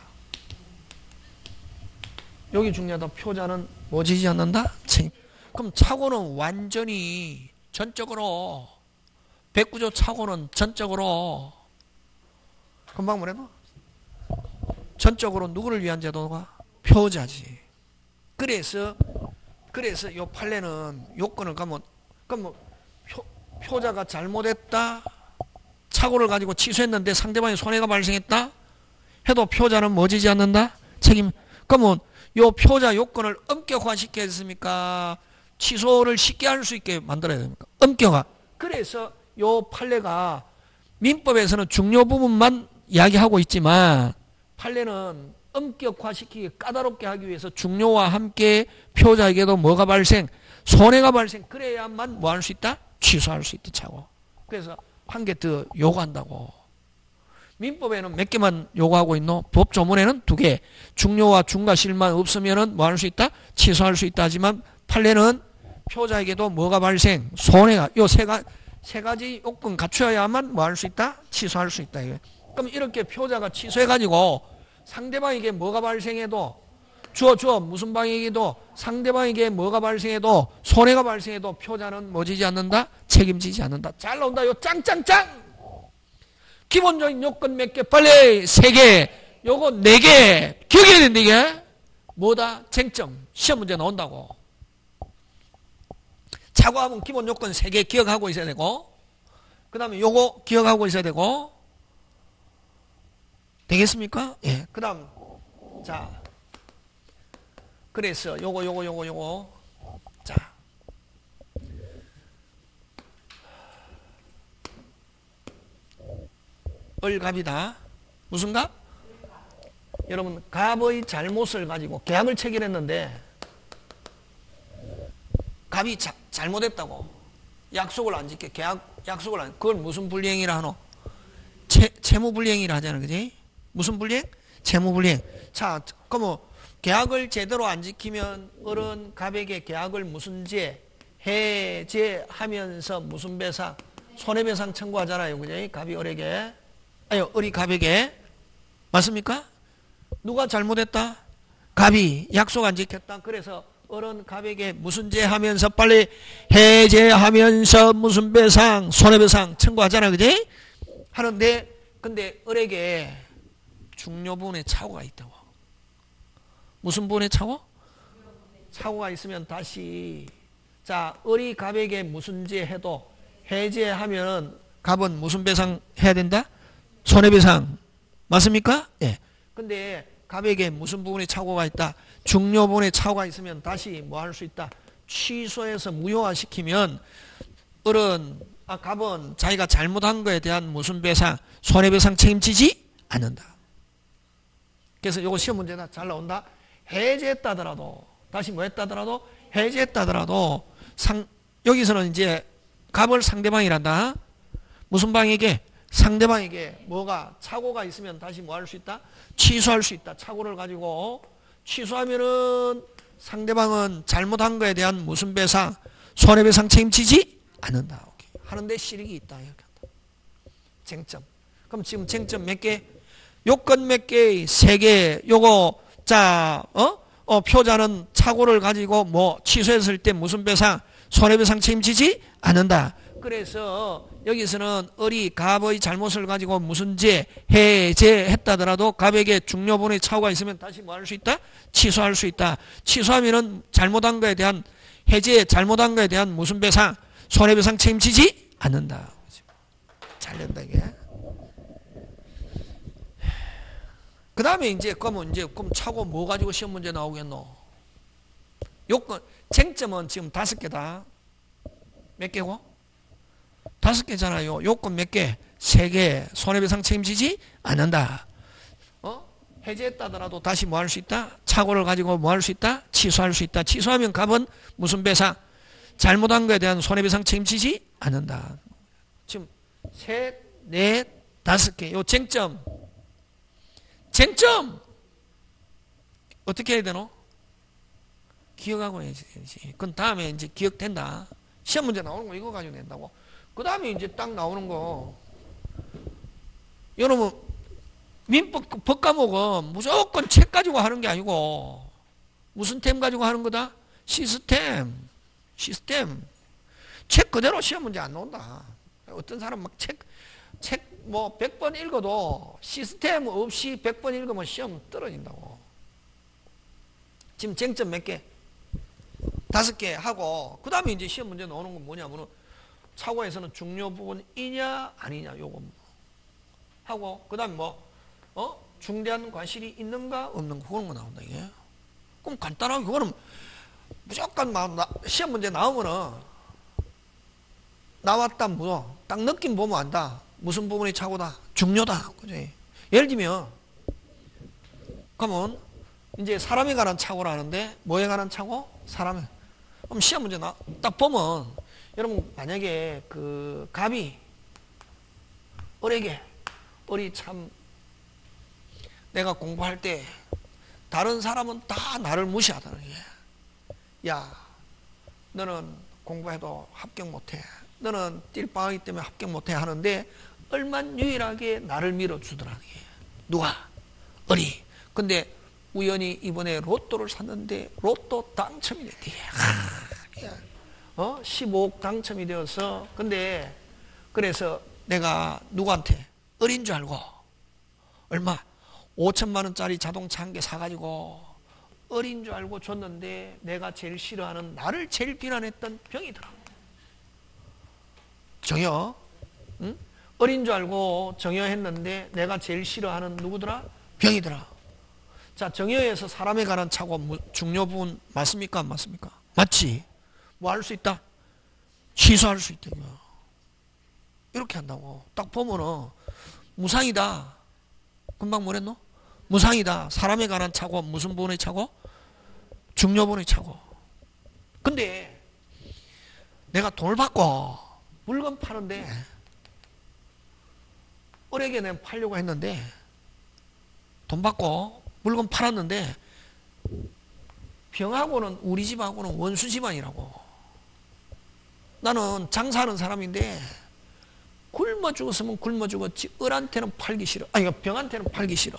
여기 중요하다. 표자는 뭐 지지 않는다? 책임. 그럼 착오는 완전히 전적으로, 백구조 착오는 전적으로, 금방 뭐래도 전적으로 누구를 위한 제도가? 표자지. 그래서 요 판례는 요건을 가면, 그럼 표자가 잘못했다, 착오를 가지고 취소했는데 상대방이 손해가 발생했다 해도 표자는 뭐 지지 않는다? 책임. 그러면 요 표자 요건을 엄격화시켰습니까? 취소를 쉽게 할 수 있게 만들어야 됩니까? 엄격화. 그래서 요 판례가 민법에서는 중요 부분만 이야기하고 있지만 판례는 엄격화시키기, 까다롭게 하기 위해서 중요와 함께 표자에게도 뭐가 발생? 손해가 발생. 그래야만 뭐 할 수 있다? 취소할 수 있다, 차고. 그래서 한 개 더 요구한다고. 민법에는 몇 개만 요구하고 있노? 법조문에는 2개. 중요와 중과실만 없으면은 뭐 할 수 있다? 취소할 수 있다 하지만 판례는 표자에게도 뭐가 발생? 손해가. 요 세 가지 요건 갖춰야만 뭐 할 수 있다? 취소할 수 있다. 이게. 그럼 이렇게 표자가 취소해가지고 상대방에게 뭐가 발생해도 무슨 방에게도 상대방에게 뭐가 발생해도 손해가 발생해도 표자는 뭐 지지 않는다? 책임지지 않는다. 잘 나온다. 요 짱짱짱! 기본적인 요건 몇 개? 빨리 3개. 요거 4개. 기억해야 된다, 이게. 뭐다? 쟁점. 시험 문제 나온다고. 착오하면 기본 요건 3개 기억하고 있어야 되고, 그 다음에 요거 기억하고 있어야 되고, 되겠습니까? 예. 그 다음, 자. 그래서 요거. 자. 을갑이다. 무슨 갑? 여러분, 갑의 잘못을 가지고 계약을 체결했는데 갑이 잘못했다고. 약속을 안 지켜. 약속을 안, 그걸 무슨 불이행이라 하노? 채무불이행이라 하잖아. 그지? 무슨 불이행? 채무불이행. 자, 그럼 계약을 제대로 안 지키면 을은 갑에게 계약을 무슨 죄? 해제하면서 무슨 배상? 손해배상 청구하잖아요. 그지? 갑이 을에게. 아니요, 을이 갑에게. 맞습니까? 누가 잘못했다? 갑이 약속 안 지켰다. 그래서 을은 갑에게 무슨 죄 하면서 빨리 해제하면서 무슨 배상, 손해배상 청구하잖아. 그지? 하는데, 근데 을에게 중요 부분에 착오가 있다고. 무슨 부분에 착오? 착오가 있으면 다시 자 을이 갑에게 무슨 죄 해도 해제하면 갑은 무슨 배상 해야 된다? 손해배상 맞습니까? 예. 근데 갑에게 무슨 부분에 착오가 있다? 중요 부분에 착오가 있으면 다시 뭐 할 수 있다? 취소해서 무효화시키면 갑은 자기가 잘못한 거에 대한 무슨 배상, 손해배상 책임지지 않는다. 그래서 이거 시험 문제다 잘 나온다. 해제했다더라도 다시 뭐 했다더라도 해제했다더라도 여기서는 이제 갑을 상대방이란다. 무슨 방에게? 상대방에게 뭐가 착오가 있으면 다시 뭐 할 수 있다? 취소할 수 있다. 착오를 가지고 취소하면은 상대방은 잘못한 거에 대한 무슨 배상, 손해배상 책임지지 않는다. 하는데 실익이 있다. 이렇게 한다. 쟁점. 그럼 지금 쟁점 몇 개? 요건 몇 개? 3개. 요거 표자는 착오를 가지고 뭐 취소했을 때 무슨 배상, 손해배상 책임지지 않는다. 그래서 여기서는 을이 갑의 잘못을 가지고 무슨 죄 해제했다더라도 갑에게 중요분의 착오가 있으면 다시 뭐 할 수 있다? 취소할 수 있다. 취소하면은 잘못한 거에 대한 해제, 잘못한 거에 대한 무슨 배상, 손해배상 책임지지 않는다. 잘 된다 이게. 그 다음에 이제 그럼 착오 뭐 가지고 시험 문제 나오겠노? 요건 쟁점은 지금 5개다. 몇 개고? 5개잖아요. 요건 몇 개? 3개. 손해배상 책임지지 않는다. 해제했다더라도 다시 뭐 할 수 있다? 착오를 가지고 뭐 할 수 있다? 취소할 수 있다. 취소하면 갑은 무슨 배상? 잘못한 거에 대한 손해배상 책임지지 않는다. 지금 3, 4, 5개. 요 쟁점 어떻게 해야 되노? 기억하고 해야지. 그건 다음에 이제 기억된다. 시험 문제 나오는 거 이거 가지고 낸다고. 그 다음에 이제 딱 나오는 거. 여러분 민법 법 과목은 무조건 책 가지고 하는 게 아니고 무슨 템 가지고 하는 거다? 시스템. 책 그대로 시험 문제 안 나온다. 어떤 사람 막 책 뭐 100번 읽어도 시스템 없이 100번 읽으면 시험 떨어진다고. 지금 쟁점 몇 개? 5개 하고 그 다음에 이제 시험 문제 나오는 건 뭐냐면은 착오에서는 중요 부분이냐 아니냐 요거 하고 그 다음에 중대한 과실이 있는가 없는가 그런 거 나온다 이게. 그럼 간단하게 그거는 무조건 시험 문제 나오면은 나왔다 뭐 딱 느낌 보면 안다. 무슨 부분이 착오다? 중요다. 그지? 예를 들면 그러면 이제 사람에 관한 착오라는데 뭐에 관한 착오? 사람에. 그럼 시험 문제 딱 보면 여러분 만약에 그 갑이 을이 참 내가 공부할 때 다른 사람은 다 나를 무시하다는 게. 야 너는 공부해도 합격 못해. 너는 띨빵하기 때문에 합격 못해 하는데 을만 유일하게 나를 밀어주더라는 게. 누가? 을이. 근데 우연히 이번에 로또를 샀는데 로또 당첨이 됐대. 15억 당첨이 되어서 근데 그래서 내가 누구한테 을인 줄 알고 얼마? 5천만 원짜리 자동차 한 개 사가지고 을인 줄 알고 줬는데 내가 제일 싫어하는 나를 제일 비난했던 병이더라. 정여. 응? 을인 줄 알고 정여했는데 내가 제일 싫어하는 누구더라? 병이더라. 자, 정여에서 사람에 관한 착오 중요 부분 맞습니까? 안 맞습니까? 맞지? 뭐 할 수 있다? 취소할 수 있다. 이렇게 한다고. 딱 보면은 무상이다. 금방 뭐랬노? 무상이다. 사람에 관한 착오 무슨 부분의 착오? 중요 부분의 착오. 근데 내가 돈을 받고 물건 파는데 을에게 내가 팔려고 했는데 돈 받고 물건 팔았는데 병하고는 우리 집하고는 원수 집안이라고. 나는 장사하는 사람인데 굶어 죽었으면 굶어 죽었지 을한테는 팔기 싫어. 아니 병한테는 팔기 싫어.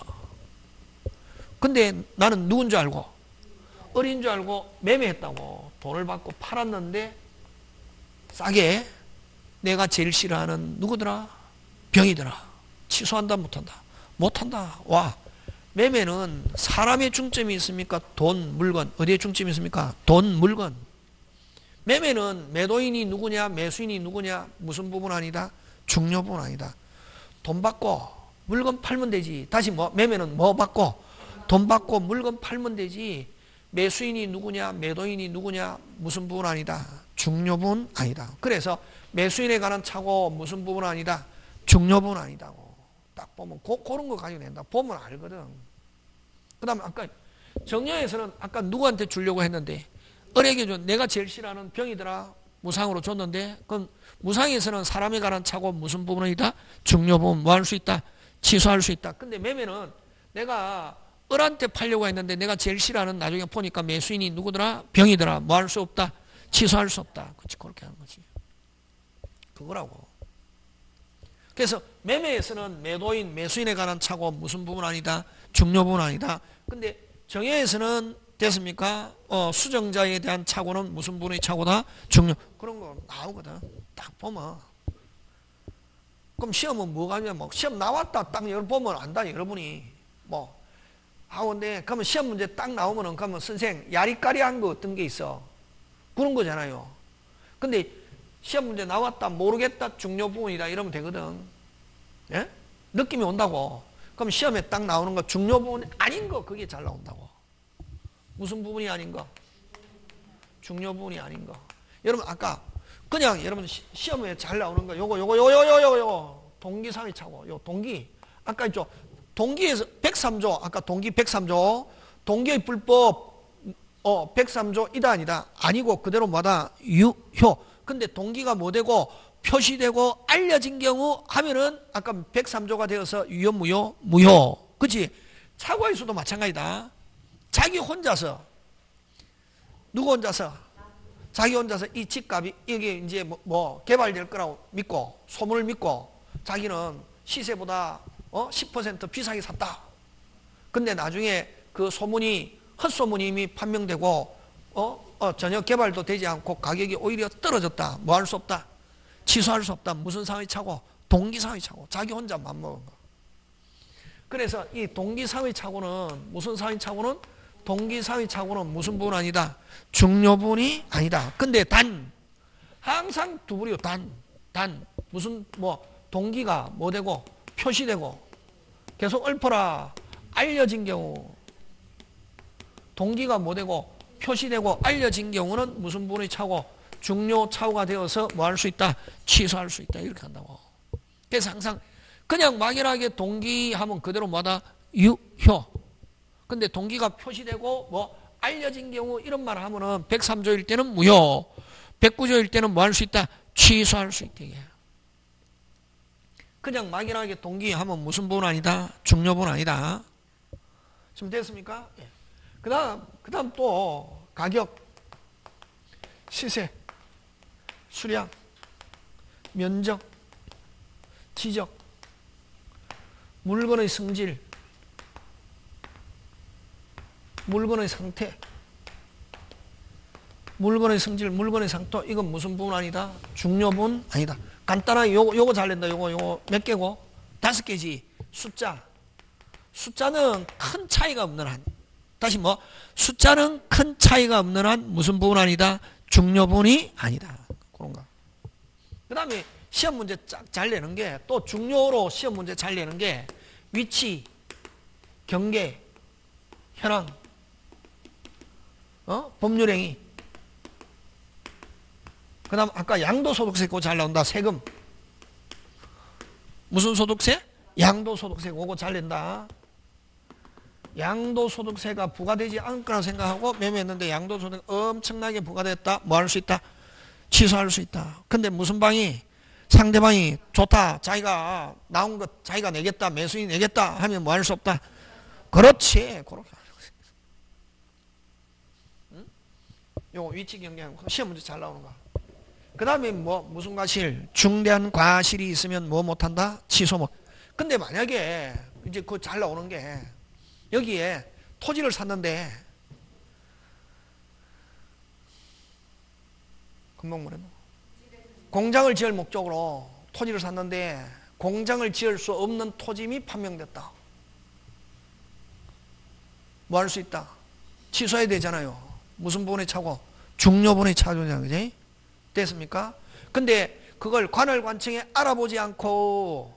근데 나는 누군 줄 알고 을인 줄 알고 매매했다고. 돈을 받고 팔았는데 싸게 내가 제일 싫어하는 누구더라? 병이더라. 취소한다 못한다? 못한다. 와 매매는 사람의 중점이 있습니까? 돈, 물건. 어디에 중점이 있습니까? 돈, 물건. 매매는 매도인이 누구냐, 매수인이 누구냐, 무슨 부분 아니다? 중요 부분 아니다. 돈 받고 물건 팔면 되지. 다시 매매는 뭐 받고? 돈 받고 물건 팔면 되지. 매수인이 누구냐, 매도인이 누구냐, 무슨 부분 아니다? 중요 부분 아니다. 그래서 매수인에 관한 차고 무슨 부분 아니다? 중요 부분 아니다고. 딱 보면 그런 거 가지고 낸다. 보면 알거든. 그 다음에 아까 정리에서는 아까 누구한테 주려고 했는데 을에게 줘. 내가 제일 싫어하는 병이더라. 무상으로 줬는데 그럼 무상에서는 사람에 관한 차고 무슨 부분이다? 중요 부분 뭐 할 수 있다? 취소할 수 있다. 근데 매매는 내가 을한테 팔려고 했는데 내가 제일 싫어하는 나중에 보니까 매수인이 누구더라? 병이더라. 뭐 할 수 없다? 취소할 수 없다. 그렇지, 그렇게 하는 거지. 그거라고. 그래서 매매에서는 매도인, 매수인에 관한 차고 무슨 부분 아니다? 중요 부분 아니다. 근데 정예에서는 됐습니까? 수정자에 대한 차고는 무슨 부분의 차고다? 중요. 그런 거 나오거든. 딱 보면. 그럼 시험은 뭐가 아니냐? 시험 나왔다 딱 보면 안다, 여러분이. 하는데, 그러면 시험 문제 딱 나오면은, 그러면 선생, 야리까리한 거 어떤 게 있어? 그런 거잖아요. 근데 시험 문제 나왔다, 모르겠다, 중요 부분이다, 이러면 되거든. 예? 느낌이 온다고. 그럼 시험에 딱 나오는 거, 중요 부분 아닌 거, 그게 잘 나온다고. 무슨 부분이 아닌 거? 중요 부분이 아닌 거. 여러분, 아까, 그냥 여러분 시험에 잘 나오는 거, 요거, 동기상의 차고, 요 동기. 아까 있죠? 동기에서 103조, 아까 동기 103조, 동기의 불법, 103조, 이다, 아니다. 아니고, 그대로 뭐다? 유효. 근데 동기가 뭐 되고, 표시되고, 알려진 경우 하면은, 아까 103조가 되어서 유효, 무효? 무효. 그치? 차고의 수도 마찬가지다. 자기 혼자서, 누구 혼자서? 자기 혼자서 이 집값이, 이게 이제 개발될 거라고 믿고, 소문을 믿고, 자기는 시세보다 10% 비싸게 샀다. 근데 나중에 그 소문이 헛소문이 이미 판명되고 전혀 개발도 되지 않고 가격이 오히려 떨어졌다. 뭐 할 수 없다. 취소할 수 없다. 무슨 상황이 차고? 동기상의 차고. 자기 혼자 맘먹은 거. 그래서 이 동기상의 차고는 무슨 상의 차고는? 동기상의 차고는 무슨 부분 아니다. 중요 부분이 아니다. 근데 항상 두 부리요. 무슨 동기가 뭐 되고 표시되고 계속 읊어라 알려진 경우 동기가 뭐 되고 표시되고 알려진 경우는 무슨 부분이 차고 중요 차고가 되어서 뭐 할 수 있다? 취소할 수 있다. 이렇게 한다고. 그래서 항상 그냥 막연하게 동기하면 그대로 뭐다? 유효. 근데 동기가 표시되고 알려진 경우 이런 말 하면은 103조일 때는 무효, 109조일 때는 뭐 할 수 있다? 취소할 수 있다. 그냥 막연하게 동기하면 무슨 부분 아니다? 중요 부분 아니다. 지금 됐습니까? 예. 그 다음 또 가격, 시세, 수량, 면적, 지적, 물건의 성질, 물건의 상태, 물건의 성질, 물건의 상태, 이건 무슨 부분 아니다? 중요 부분 아니다. 간단하게 요거 잘 낸다. 요거 몇 개고? 5개지. 숫자는 큰 차이가 없는 한. 다시 숫자는 큰 차이가 없는 한 무슨 부분 아니다? 중요 부분이 아니다. 그런가. 그 다음에 시험 문제 잘 내는 게 또 중요로 시험 문제 잘 내는 게 위치, 경계, 현황, 법률행위. 그 다음 아까 양도소득세 그거 잘 나온다. 세금. 무슨 소득세? 양도소득세 그거 잘 낸다. 양도소득세가 부과되지 않을 거라 생각하고 매매했는데 양도소득 엄청나게 부과됐다. 뭐 할 수 있다? 취소할 수 있다. 근데 무슨 방이? 상대방이 좋다. 자기가 나온 것 자기가 내겠다. 매수인이 내겠다 하면 뭐 할 수 없다. 그렇지. 그렇게 하는 거지. 응? 요거 위치 경계하는 거. 시험 문제 잘 나오는 거. 그 다음에 무슨 과실? 중대한 과실이 있으면 뭐 못한다? 취소 못. 근데 만약에 이제 그거 잘 나오는 게 여기에 토지를 샀는데 금방 뭐래 공장을 지을 목적으로 토지를 샀는데 공장을 지을 수 없는 토지 및 판명됐다. 뭐 할 수 있다? 취소해야 되잖아요. 무슨 부분에 차고? 중요부분에 차죠. 그지? 됐습니까? 근데 그걸 관할관청에 알아보지 않고,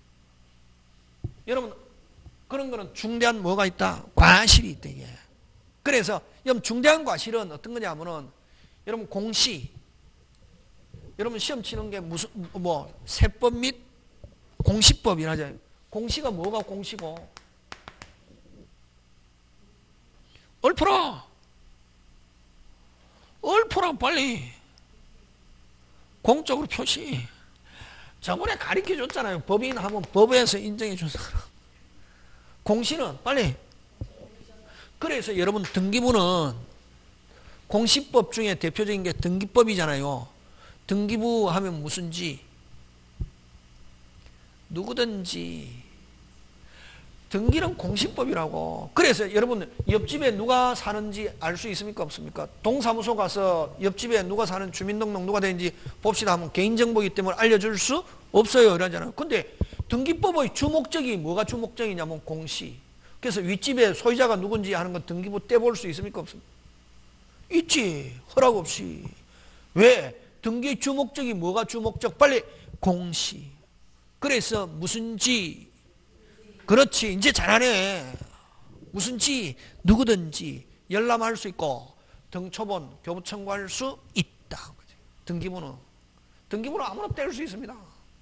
여러분, 그런 거는 중대한 뭐가 있다? 과실이 있다, 이게. 그래서, 여러분, 중대한 과실은 어떤 거냐면은, 여러분, 공시. 여러분, 시험 치는 게 무슨, 세법 및 공시법이라죠. 공시가 뭐가 공시고? 옳프라! 옳프라, 빨리! 공적으로 표시. 저번에 가르쳐 줬잖아요. 법인 하면 법에서 인정해 준 사람. 공시는 빨리. 그래서 여러분 등기부는 공시법 중에 대표적인 게 등기법이잖아요. 등기부 하면 무슨 지? 누구든지. 등기는 공시법이라고. 그래서 여러분 옆집에 누가 사는지 알 수 있습니까? 없습니까? 동사무소 가서 옆집에 누가 사는 주민등록 누가 되는지 봅시다 하면 개인정보이기 때문에 알려줄 수 없어요. 이러잖아요. 근데 등기법의 주목적이 뭐가 주목적이냐면 공시. 그래서 윗집에 소유자가 누군지 하는 건 등기부 때 볼 수 있습니까? 없습니까? 있지. 허락 없이. 왜? 등기 주목적이 뭐가 주목적? 빨리 공시. 그래서 무슨 지? 그렇지. 이제 잘하네. 무슨 지? 누구든지 열람할 수 있고 등초본 교부 청구할 수 있다. 등기부는 아무나 뗄 수 있습니다.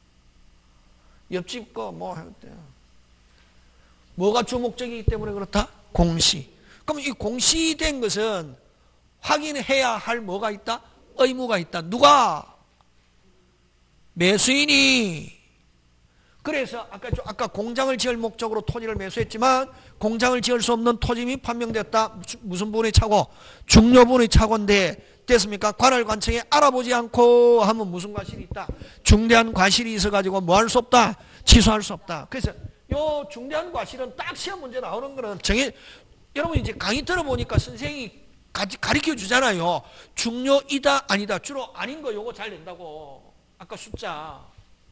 옆집 거 뭐 할 때. 뭐가 주목적이기 때문에 그렇다? 공시. 그럼 이 공시된 것은 확인해야 할 뭐가 있다? 의무가 있다. 누가? 매수인이. 그래서 아까 공장을 지을 목적으로 토지를 매수했지만 공장을 지을 수 없는 토지 및 판명됐다. 무슨 부분이 차고? 중요 부분이 차고인데 됐습니까? 관할관청에 알아보지 않고 하면 무슨 과실이 있다? 중대한 과실이 있어가지고 뭐 할 수 없다? 취소할 수 없다. 그래서 요 중대한 과실은 딱 시험 문제 나오는 거는 여러분 이제 강의 들어보니까 선생님이 가르쳐 주잖아요. 중요이다 아니다. 주로 아닌 거 요거 잘 낸다고. 아까 숫자.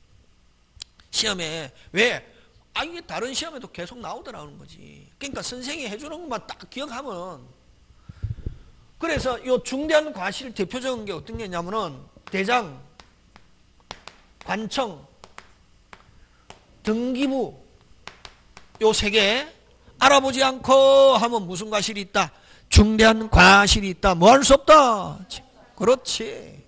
시험에. 왜? 이게 다른 시험에도 계속 나오더라는 거지. 그러니까 선생님이 해주는 것만 딱 기억하면. 그래서 이 중대한 과실 대표적인 게 어떤 게 있냐면은 대장, 관청, 등기부 요 세 개 알아보지 않고 하면 무슨 과실이 있다? 중대한 과실이 있다. 뭐 할 수 없다. 그렇지.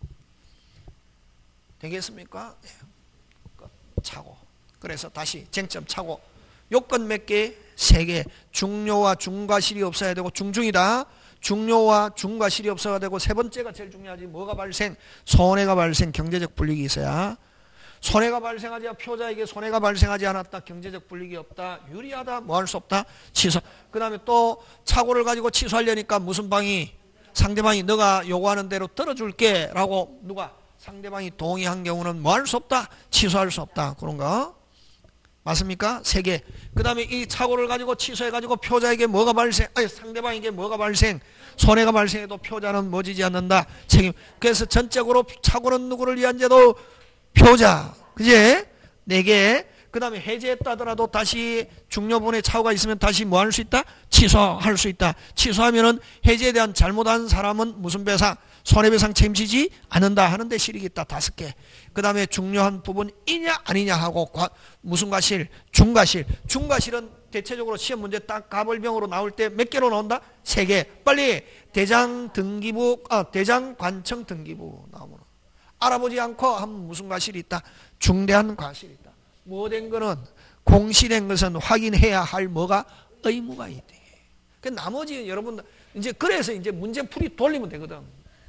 되겠습니까? 네. 차고. 그래서 다시 쟁점 차고. 요건 몇 개? 세 개. 중요와 중과실이 없어야 되고 중중이다. 중요와 중과실이 없어야 되고 세 번째가 제일 중요하지. 뭐가 발생? 손해가 발생. 경제적 불이익이 있어야. 손해가 발생하지 표자에게 손해가 발생하지 않았다. 경제적 불이익이 없다. 유리하다. 뭐 할 수 없다. 취소. 그 다음에 또 착오를 가지고 취소하려니까 무슨 방이? 상대방이 너가 요구하는 대로 들어줄게 라고 누가? 상대방이 동의한 경우는 뭐 할 수 없다? 취소할 수 없다. 그런 거. 맞습니까? 세 개. 그 다음에 이 착오를 가지고 취소해가지고 표자에게 뭐가 발생? 상대방에게 뭐가 발생? 손해가 발생해도 표자는 뭐 지지 않는다. 책임. 그래서 전적으로 착오는 누구를 위한 제도? 표자. 그제? 네 개. 그 다음에 해제했다 하더라도 다시 중요분의 착오가 있으면 다시 뭐 할 수 있다? 취소할 수 있다. 취소하면은 해제에 대한 잘못한 사람은 무슨 배상? 손해배상 책임지지 않는다 하는데 실익이 있다. 5개. 그 다음에 중요한 부분이냐 아니냐 하고 무슨 과실? 중과실. 중과실은 대체적으로 시험 문제 딱 가벌병으로 나올 때 몇 개로 나온다? 3개. 빨리 대장 등기부, 대장 관청 등기부 나오면 알아보지 않고 하면 무슨 과실이 있다? 중대한 과실이 있다. 뭐 된 거는 공시된 것은 확인해야 할 뭐가? 의무가 있대. 그 나머지 여러분 이제 그래서 이제 문제풀이 돌리면 되거든.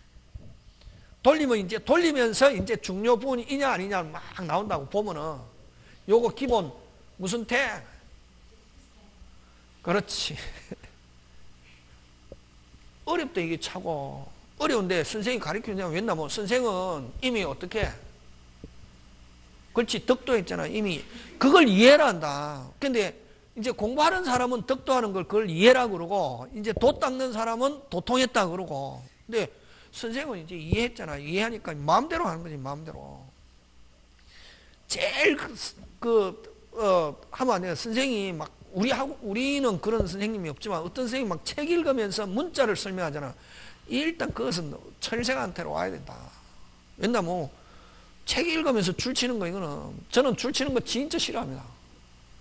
돌리면 이제 돌리면서 이제 중요 부분이냐 아니냐 막 나온다고 보면은 요거 기본 무슨 태? 그렇지. 어렵다 이게 차고. 어려운데 선생님이 가르치냐면 왜냐면 선생은 이미 어떻게? 그렇지. 덕도했잖아. 이미 그걸 이해를 한다. 근데 이제 공부하는 사람은 덕도하는 걸 그걸 이해라 그러고 이제 도 닦는 사람은 도통했다 그러고. 근데 선생은 이제 이해했잖아. 이해하니까 마음대로 하는 거지. 마음대로. 제일 하면 안 돼요. 선생이 막 우리는 그런 선생님이 없지만 어떤 선생님이 막 책 읽으면서 문자를 설명하잖아. 일단 그것은 철생한테로 와야 된다. 왜냐면 책 읽으면서 줄 치는 거, 이거는, 저는 줄 치는 거 진짜 싫어합니다.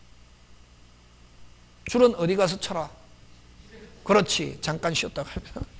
줄은 어디 가서 쳐라? 그렇지. 잠깐 쉬었다가.